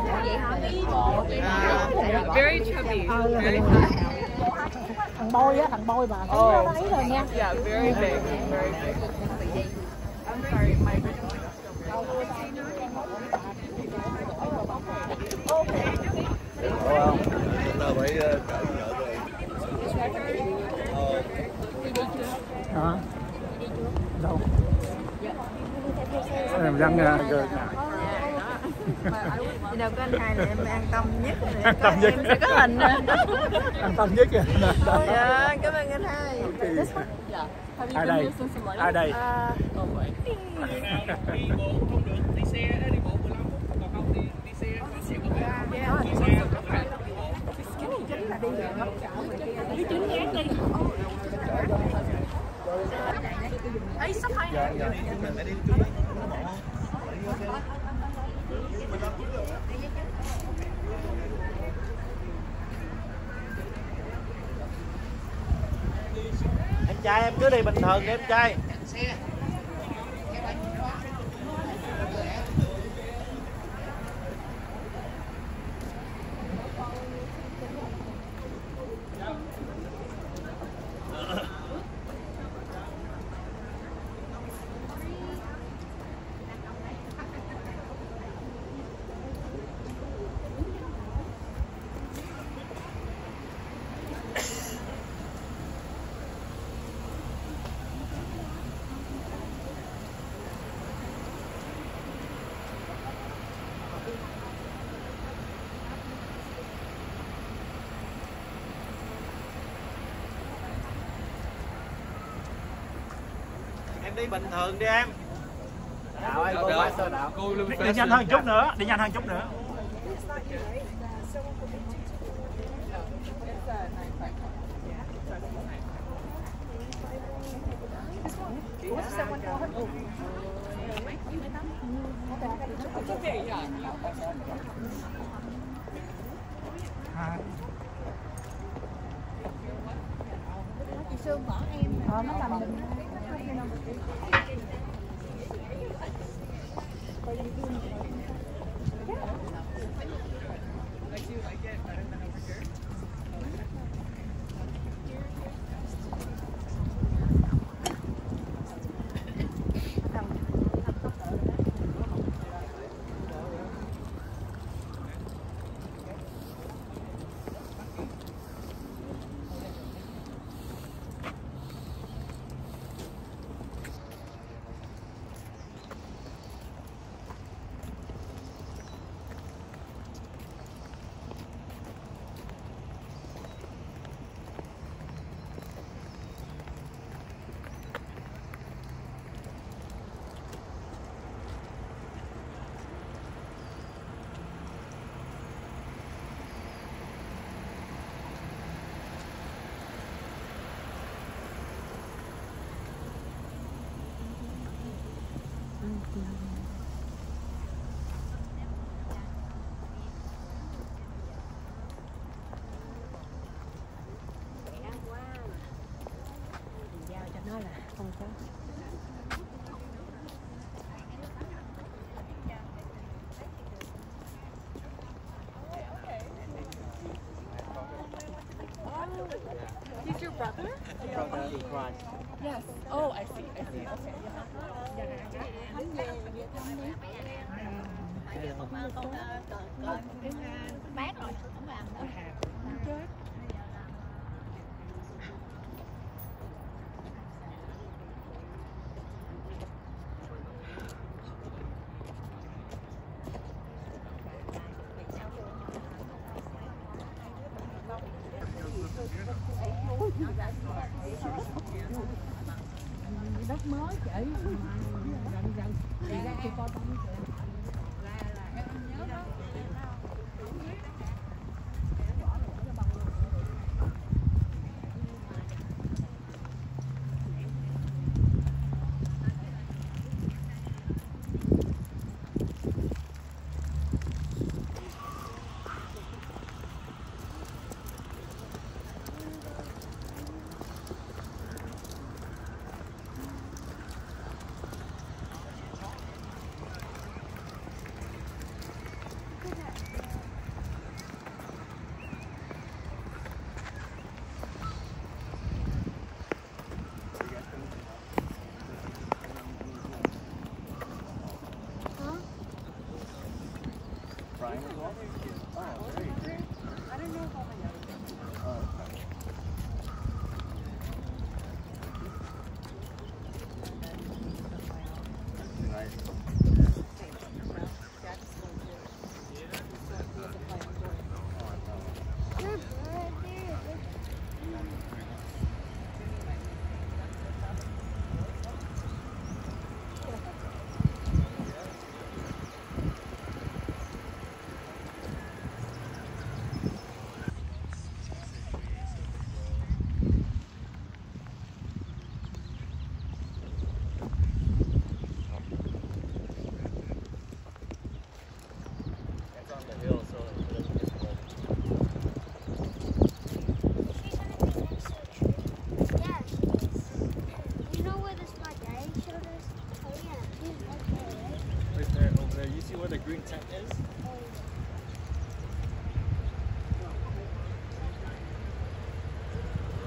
P: Very chubby. Very chubby.
O: Thằng Bôi á, thằng Bôi bà thấy nó thấy rồi nha.
P: Yeah, very big, very big. I'm sorry, my
K: Không, chúng ta phải cởi vợ rồi.
I: Hả?
N: hàm răng gợn à.
L: Đi đâu có anh hai là em an tâm nhất.
N: An tâm nhất.
L: Em sẽ có hình nè.
N: An tâm nhất kìa.
L: Dạ, cảm ơn anh hai.
N: Ai đây? Ai đây?
J: Đi bộ không được, đi xe đi bộ mười lăm phút, còn không thì đi xe xe có xe.
L: Chính là đi về ngắm chợ ngoài kia. Đi chính nhát đi. Ấy sắp hai.
I: Em trai em cứ đi bình thường đi em trai. Em đi bình thường đi em. Đạo ơi, cô phải sơ đạo.
N: Đi nhanh hơn chút nữa, đi nhanh hơn chút nữa.
O: Chị Sương bỏ em. Ờ, nó làm mình.
P: He's your brother?
I: Brother in Christ.
P: Yes. Oh, I see. I see. Okay.
O: Bác rồi, không làm nữa.
L: Đất mới chị gần gần chị ra chị coi bông chị là là em nhớ đó.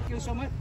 N: Thank you so much.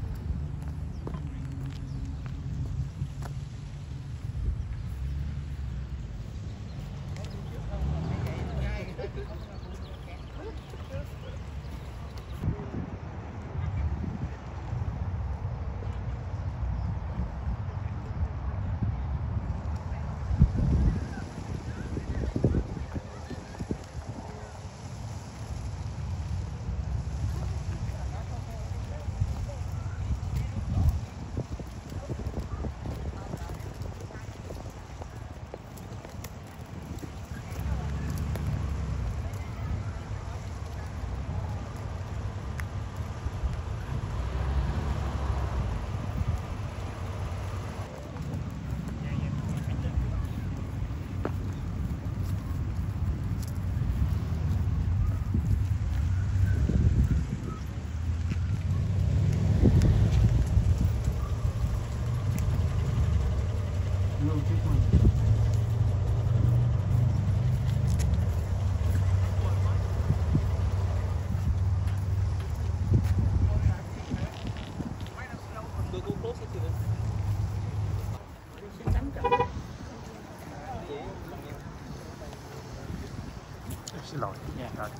K: Xin lỗi.
N: Yeah.
K: Rồi.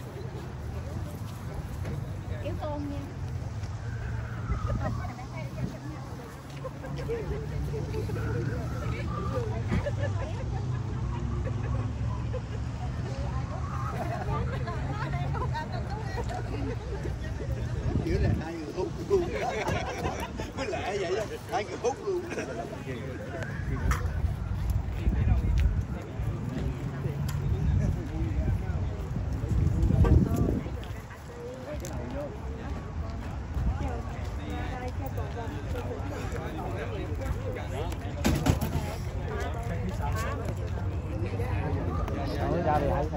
O: Kéo con nha.
I: Giữa là hai người hút luôn. Mới lẽ vậy đó, hai người hút luôn.
N: Ra đây hãy thầy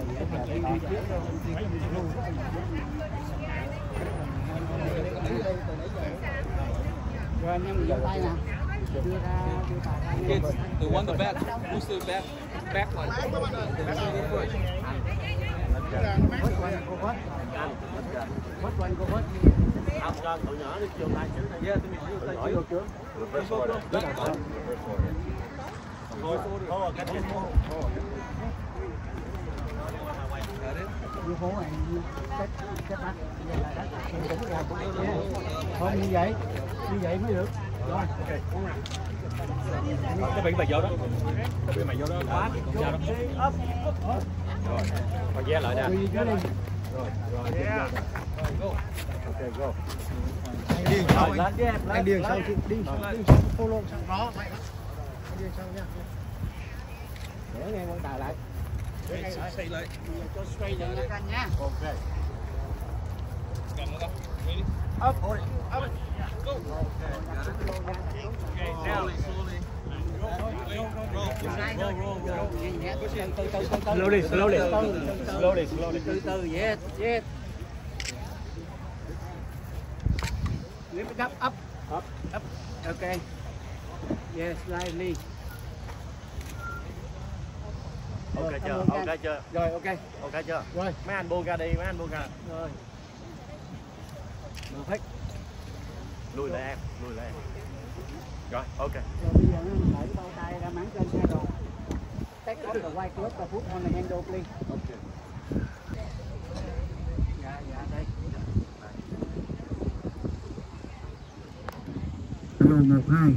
N: rồi anh em giơ tay nè. Đưa ra đưa tay.
J: Kids, the one the back, who's the back back one?
N: Quất quanh cô quất. Quất quanh cô quất.
K: Ông cho tụi nhỏ đi chiều tay chứ.
J: Yeah, tụi mình chiều tay
K: Hỏi trước.
J: Reverse order. Back up.
K: Thôi, cách chết.
N: Như phố này như cách cách bắt vậy là đất cũng ra cũng thôi như vậy như vậy mới được rồi.
K: Cái bị mày vô đó. Cái bị mày vô đó. Quá. Chào đó. Rồi. Còn ve lại nè.
N: Rồi rồi.
K: Rồi. Ok, go.
I: Anh điền sau anh. Anh điền sau chị đi sau đi sau follow sau đó. Anh điền sau nha.
N: Để nghe con tài lại.
J: Stay lại.
N: Cho straight lên nha nha.
K: Ok.
I: Up, hold it. Up it.
J: Go. Okay, got it. Okay, slowly, slowly. Roll, roll, roll, roll.
K: Slowly, slowly. Slowly, slowly.
N: Từ từ, yes, yes. Lift it up, up, up, up. Okay. Yes, slightly.
K: Ok chưa? Ok chưa?
N: Rồi, ok.
K: Ok chưa?
N: Rồi.
K: Mấy anh buông ra đi, mấy anh buông ra.
N: Rồi. Perfect.
K: Lùi lại em, lùi lại em. Rồi, ok.
N: Rồi bây giờ nó đẩy bao tay ra máng trên xe rồi. Take off the white cloth and put on the handle, please.
K: Ok.
N: Dạ, dạ, đây.
I: Rồi, một, hai.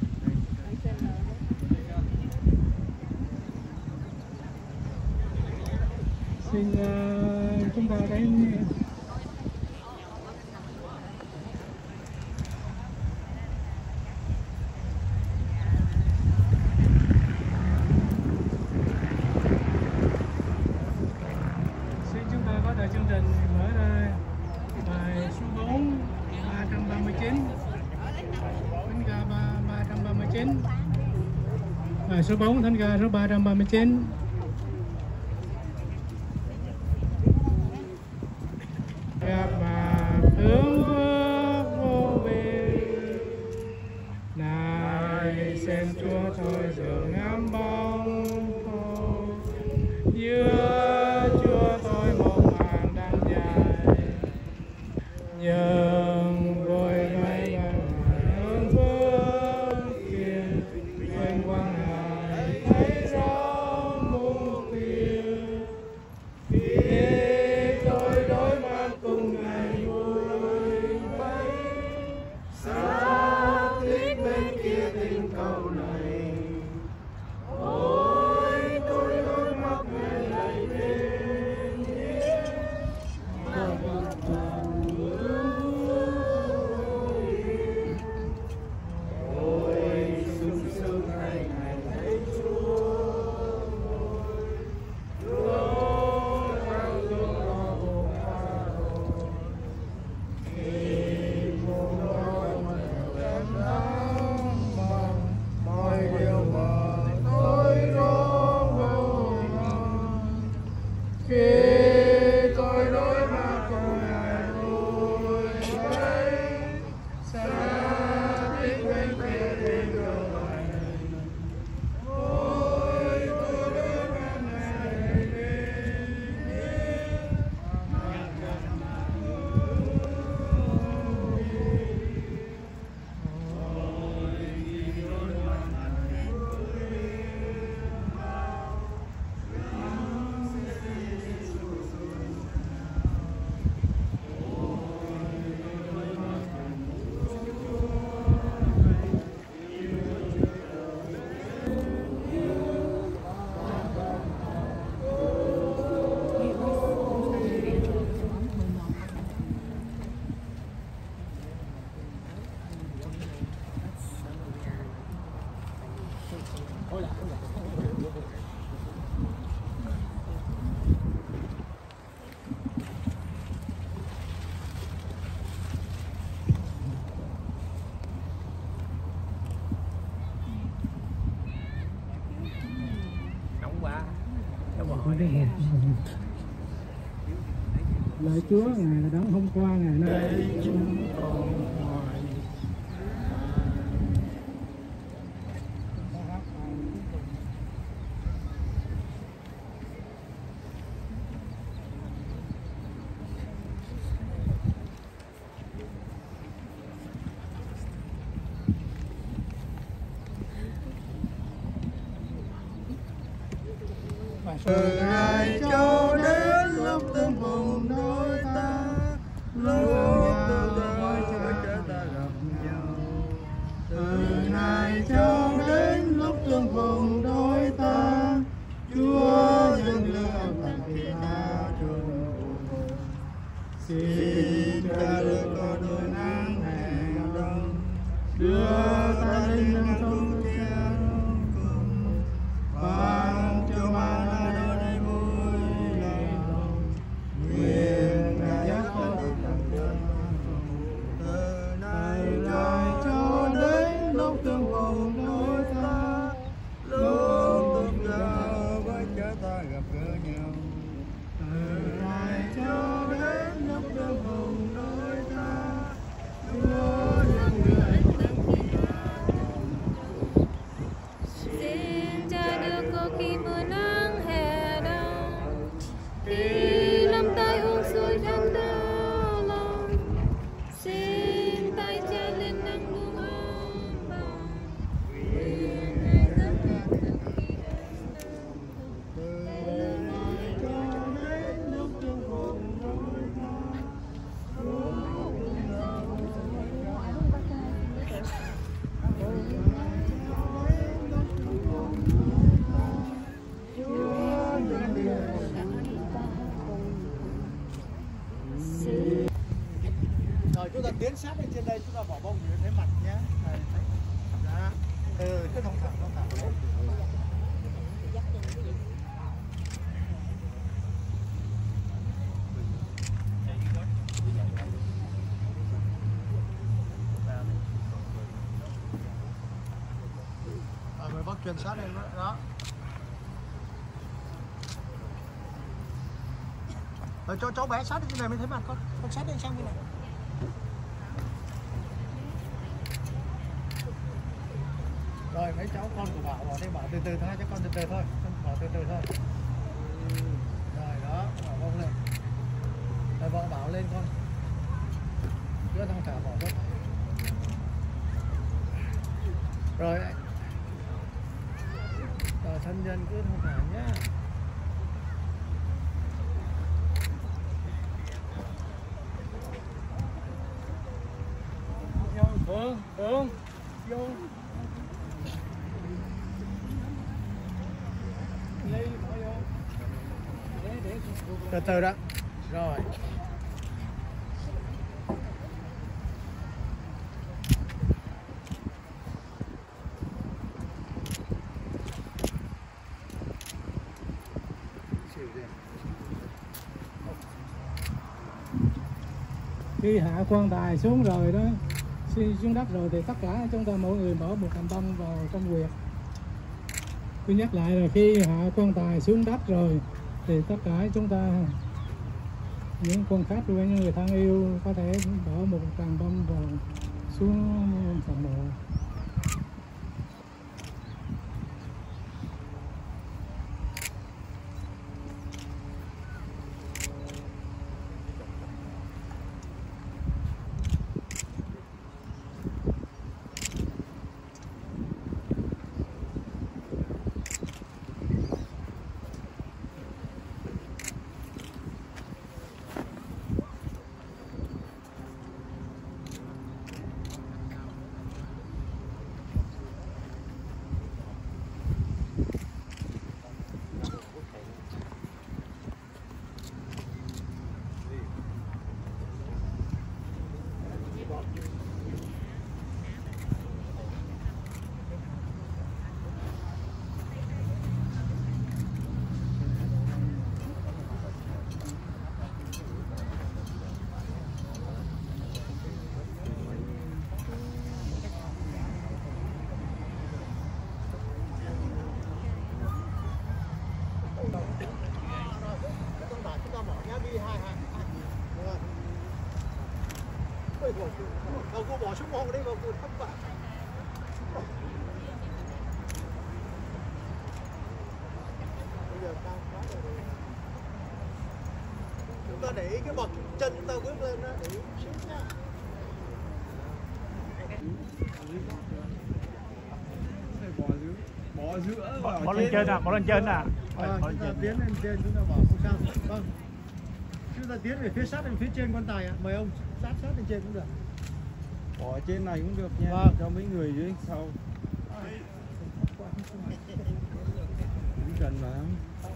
D: Xin uh, chúng ta đến xin chúng ta có thời chương trình mở ra bài số bốn ba trăm ba mươi chín, thánh ca ba trăm ba mươi chín, bài số bốn thánh ca số ba trăm ba mươi chín. Gặp mà tướng phước vô biên, này xem Chúa thôi dường ngắm bóng thôi, giữa Chúa tôi một màn đang dài, nhưng vội Lạy Chúa Ngài là đấng hôm qua ngày nay.
Q: Từ ngày cho đến lúc tâm hồn đôi ta, lúc từ giờ với cha ta gặp nhau. Từ ngày cho đến lúc tâm hồn đôi ta, Chúa dâng lên thành thiên hạ trường buồn. Xin cha đưa con đôi nắng hẹn đông, đưa ta đến năm thông cha cùng ban cho ban chúng ta tiến sát lên trên đây, chúng ta bỏ bông thì thấy mặt nhé. Đó, từ cứ thông thẳng thông thẳng. Rồi mới bóc truyền sát lên đó. Rồi cho cháu bé sát lên trên này mới thấy mặt con. Con sát lên sang bên này. Rồi mấy cháu con của Bảo bỏ đây, Bảo từ từ thôi, cho con từ từ thôi, con bỏ từ từ thôi. Rồi đó, bỏ bông lên. Rồi bỏ Bảo lên con. Cứ thong thả bỏ bông. Rồi. Rồi thân nhân cứ thong thả nhá. Phương, Phương, vô. Từ từ đó. Rồi.
D: Khi hạ quan tài xuống rồi đó, xuống đất rồi thì tất cả chúng ta mỗi người bỏ một thành tâm vào trong huyệt. Tôi nhắc lại là khi hạ quan tài xuống đất rồi thì tất cả chúng ta, những con khách của những người thân yêu có thể bỏ một tràng bông vào xuống phần mộ.
I: vòng đây vào cột thấp bạn. Bây giờ cao quá rồi. Chúng ta để ý cái bậc chân ta bước lên đó, để ý xíu nha.
Q: Bỏ giữa, bỏ giữa,
N: bỏ, bỏ lên trên à, bỏ lên trên à.
I: À, chúng ta tiến lên trên, chúng ta bỏ không sao. Vâng. Chúng ta tiến về phía sát lên phía trên quan tài ạ. À. Mời ông sát sát lên trên cũng được.
Q: Bỏ trên này cũng được nha.
I: Vâng.
Q: Cho mấy người dưới sau. Cũng cần lắm.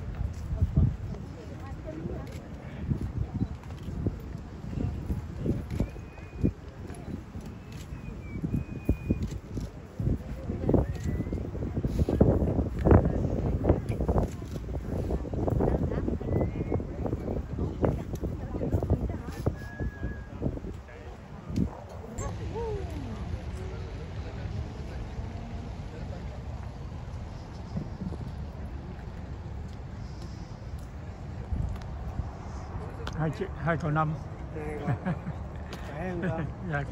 N: hai triệu hai triệu năm. Dạ.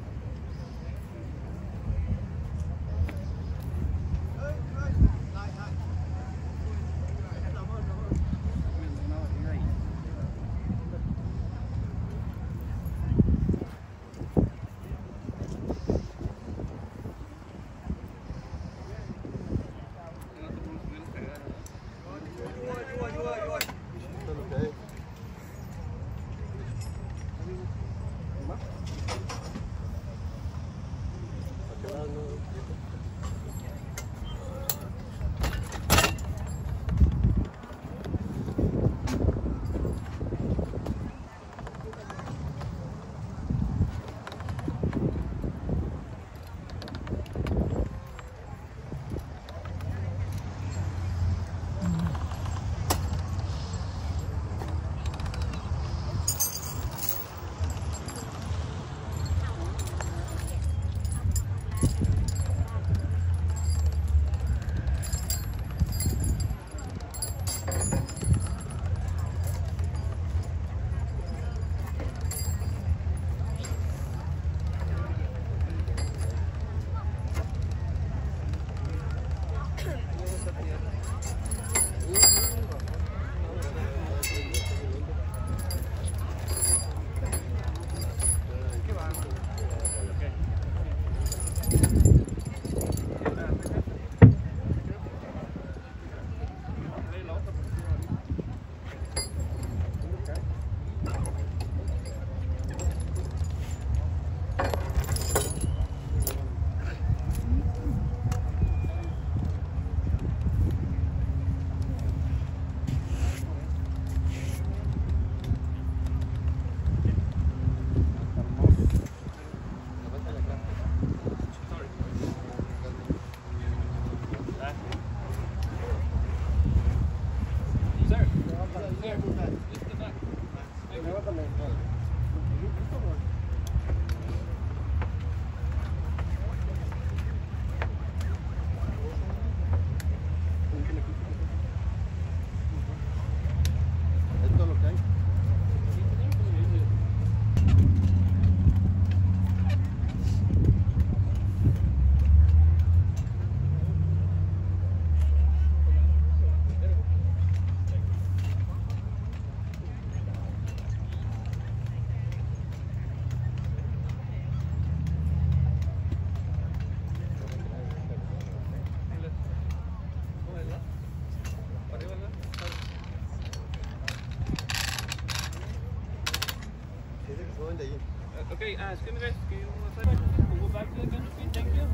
J: Okay, uh, excuse me guys, can you go back to the country? Thank you.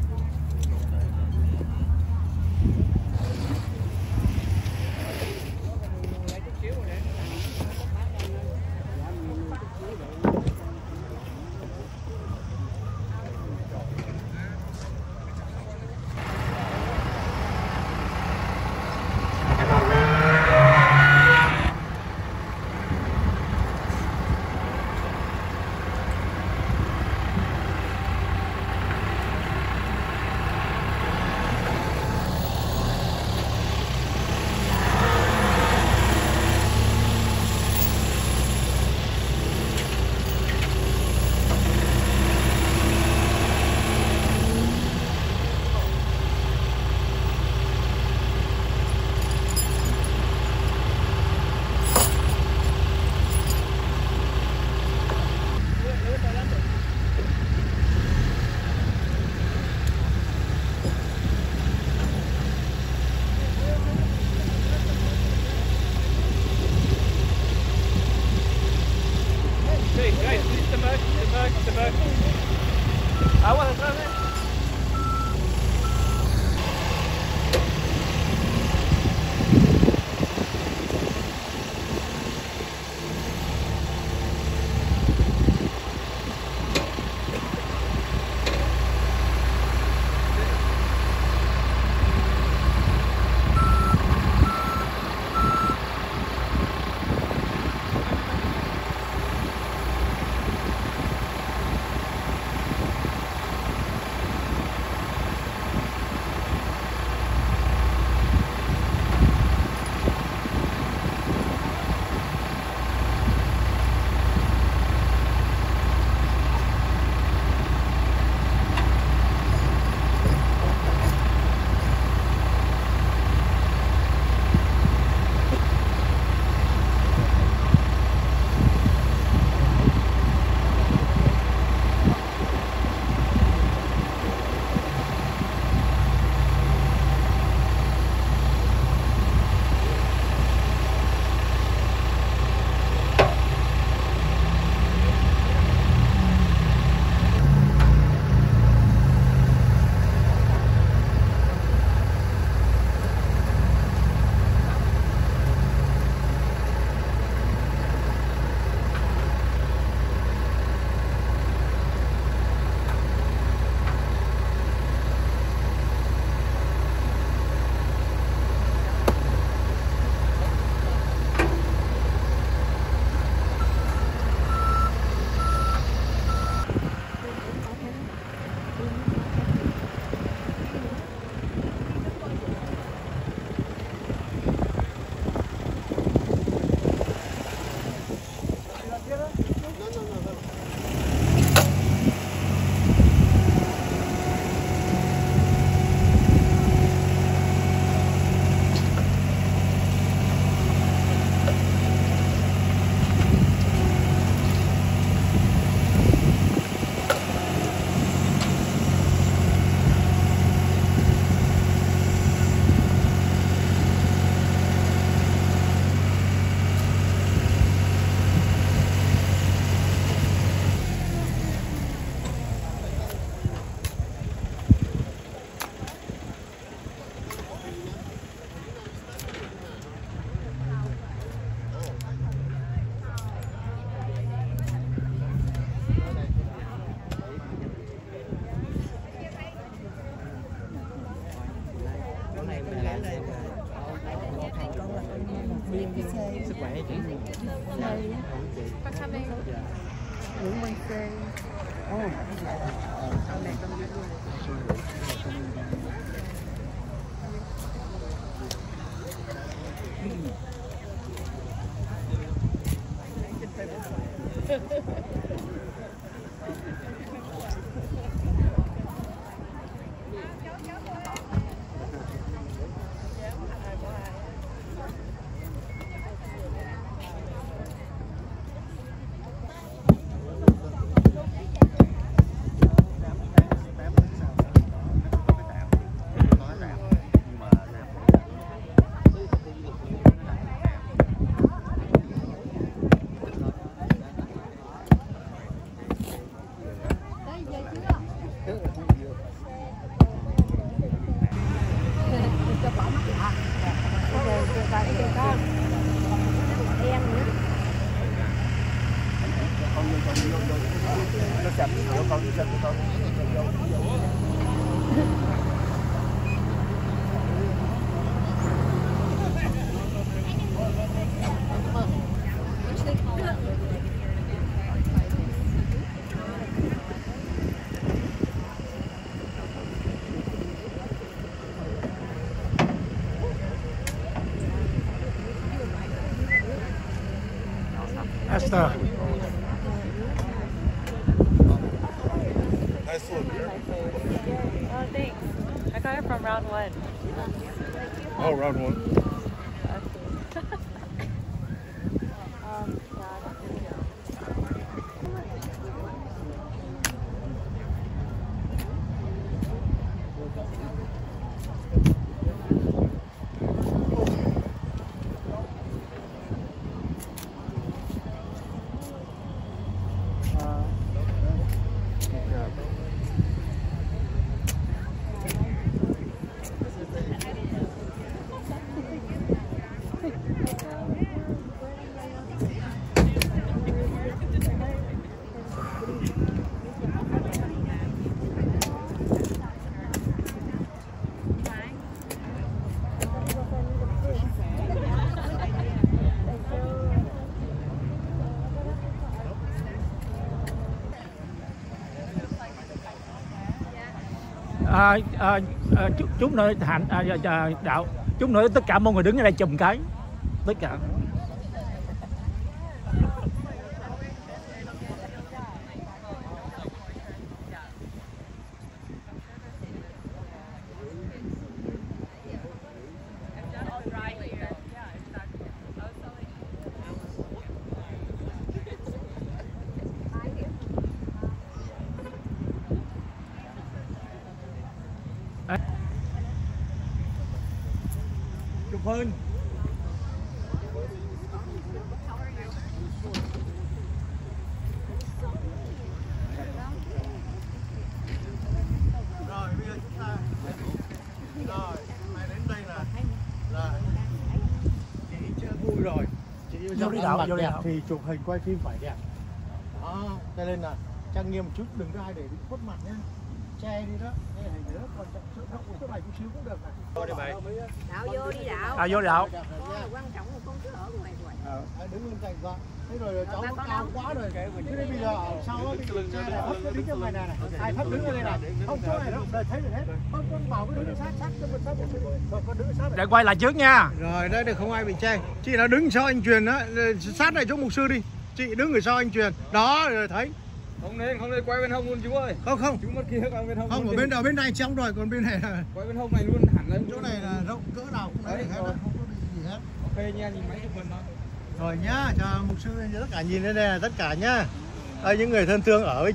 N: khỏe chị.
P: What's happening?
N: Nguyễn Văn Xê. Ồ. Sau này con đi luôn.
I: Esther.
M: Nice one.
P: Oh, thanks. I got it from round one.
M: Oh, round one.
P: um,
I: À, à, à, chúc, chúc nữa hạnh à, à, đạo chúc nữa tất cả mọi người đứng ở đây chùm cái tất cả. Chụp hơn. Rồi bây giờ chúng ta rồi mày đến đây là là chị chưa vui rồi, chị yêu
N: Vô đi
I: ăn
N: đạo,
I: mặc
N: vô đi
I: đẹp
N: đạo.
I: thì chụp hình quay phim phải đẹp. Đó, cho nên là trang nghiêm một chút, đừng có ai để bị khuất mặt nhá, che đi đó. Đây là hình nữa, còn chỗ rộng chỗ này chút xíu cũng được này. Thôi đi mày.
C: Đạo vô đi đạo.
I: À vô đi đạo.
C: Quan trọng là con cứ ở ngoài ngoài.
I: Ờ, đứng bên cạnh con. Thế rồi cháu nó cao quá rồi. Thế nên bây giờ ở sau á, cái xe này hấp đứng trong này này. Ai thấp đứng ở đây này. Không chỗ này đâu, đời thấy rồi hết. Con con bảo cái đứng sát sát cho mình sát một rồi con đứng sát.
N: Để quay lại trước nha.
I: Rồi đây để không ai bị che. Chị nó đứng sau anh Truyền đó, sát lại chỗ mục sư đi. Chị đứng ở sau anh Truyền. Đó rồi thấy.
K: Không nên, không nên quay bên hông luôn chú ơi.
I: Không không.
K: Chú mất kia quay bên hông.
I: Không, ở bên đầu bên này trong rồi, còn bên này là
K: quay bên hông này luôn hẳn lên.
I: Chỗ này là rộng cỡ nào cũng đấy hết, không có gì hết.
K: Ok nha, nhìn máy chụp hình thôi.
I: Rồi nhá, chào mục sư tất cả nhìn lên đây là tất cả nhá. Đây, những người thân thương ở với chị.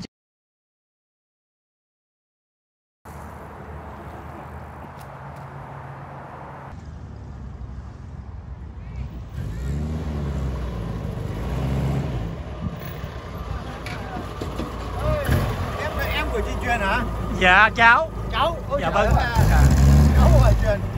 I: Em là em của chị Truyền hả?
N: Dạ cháu.
I: Cháu. Ôi
N: dạ
I: vâng.
N: À.
I: Cháu của chị Truyền.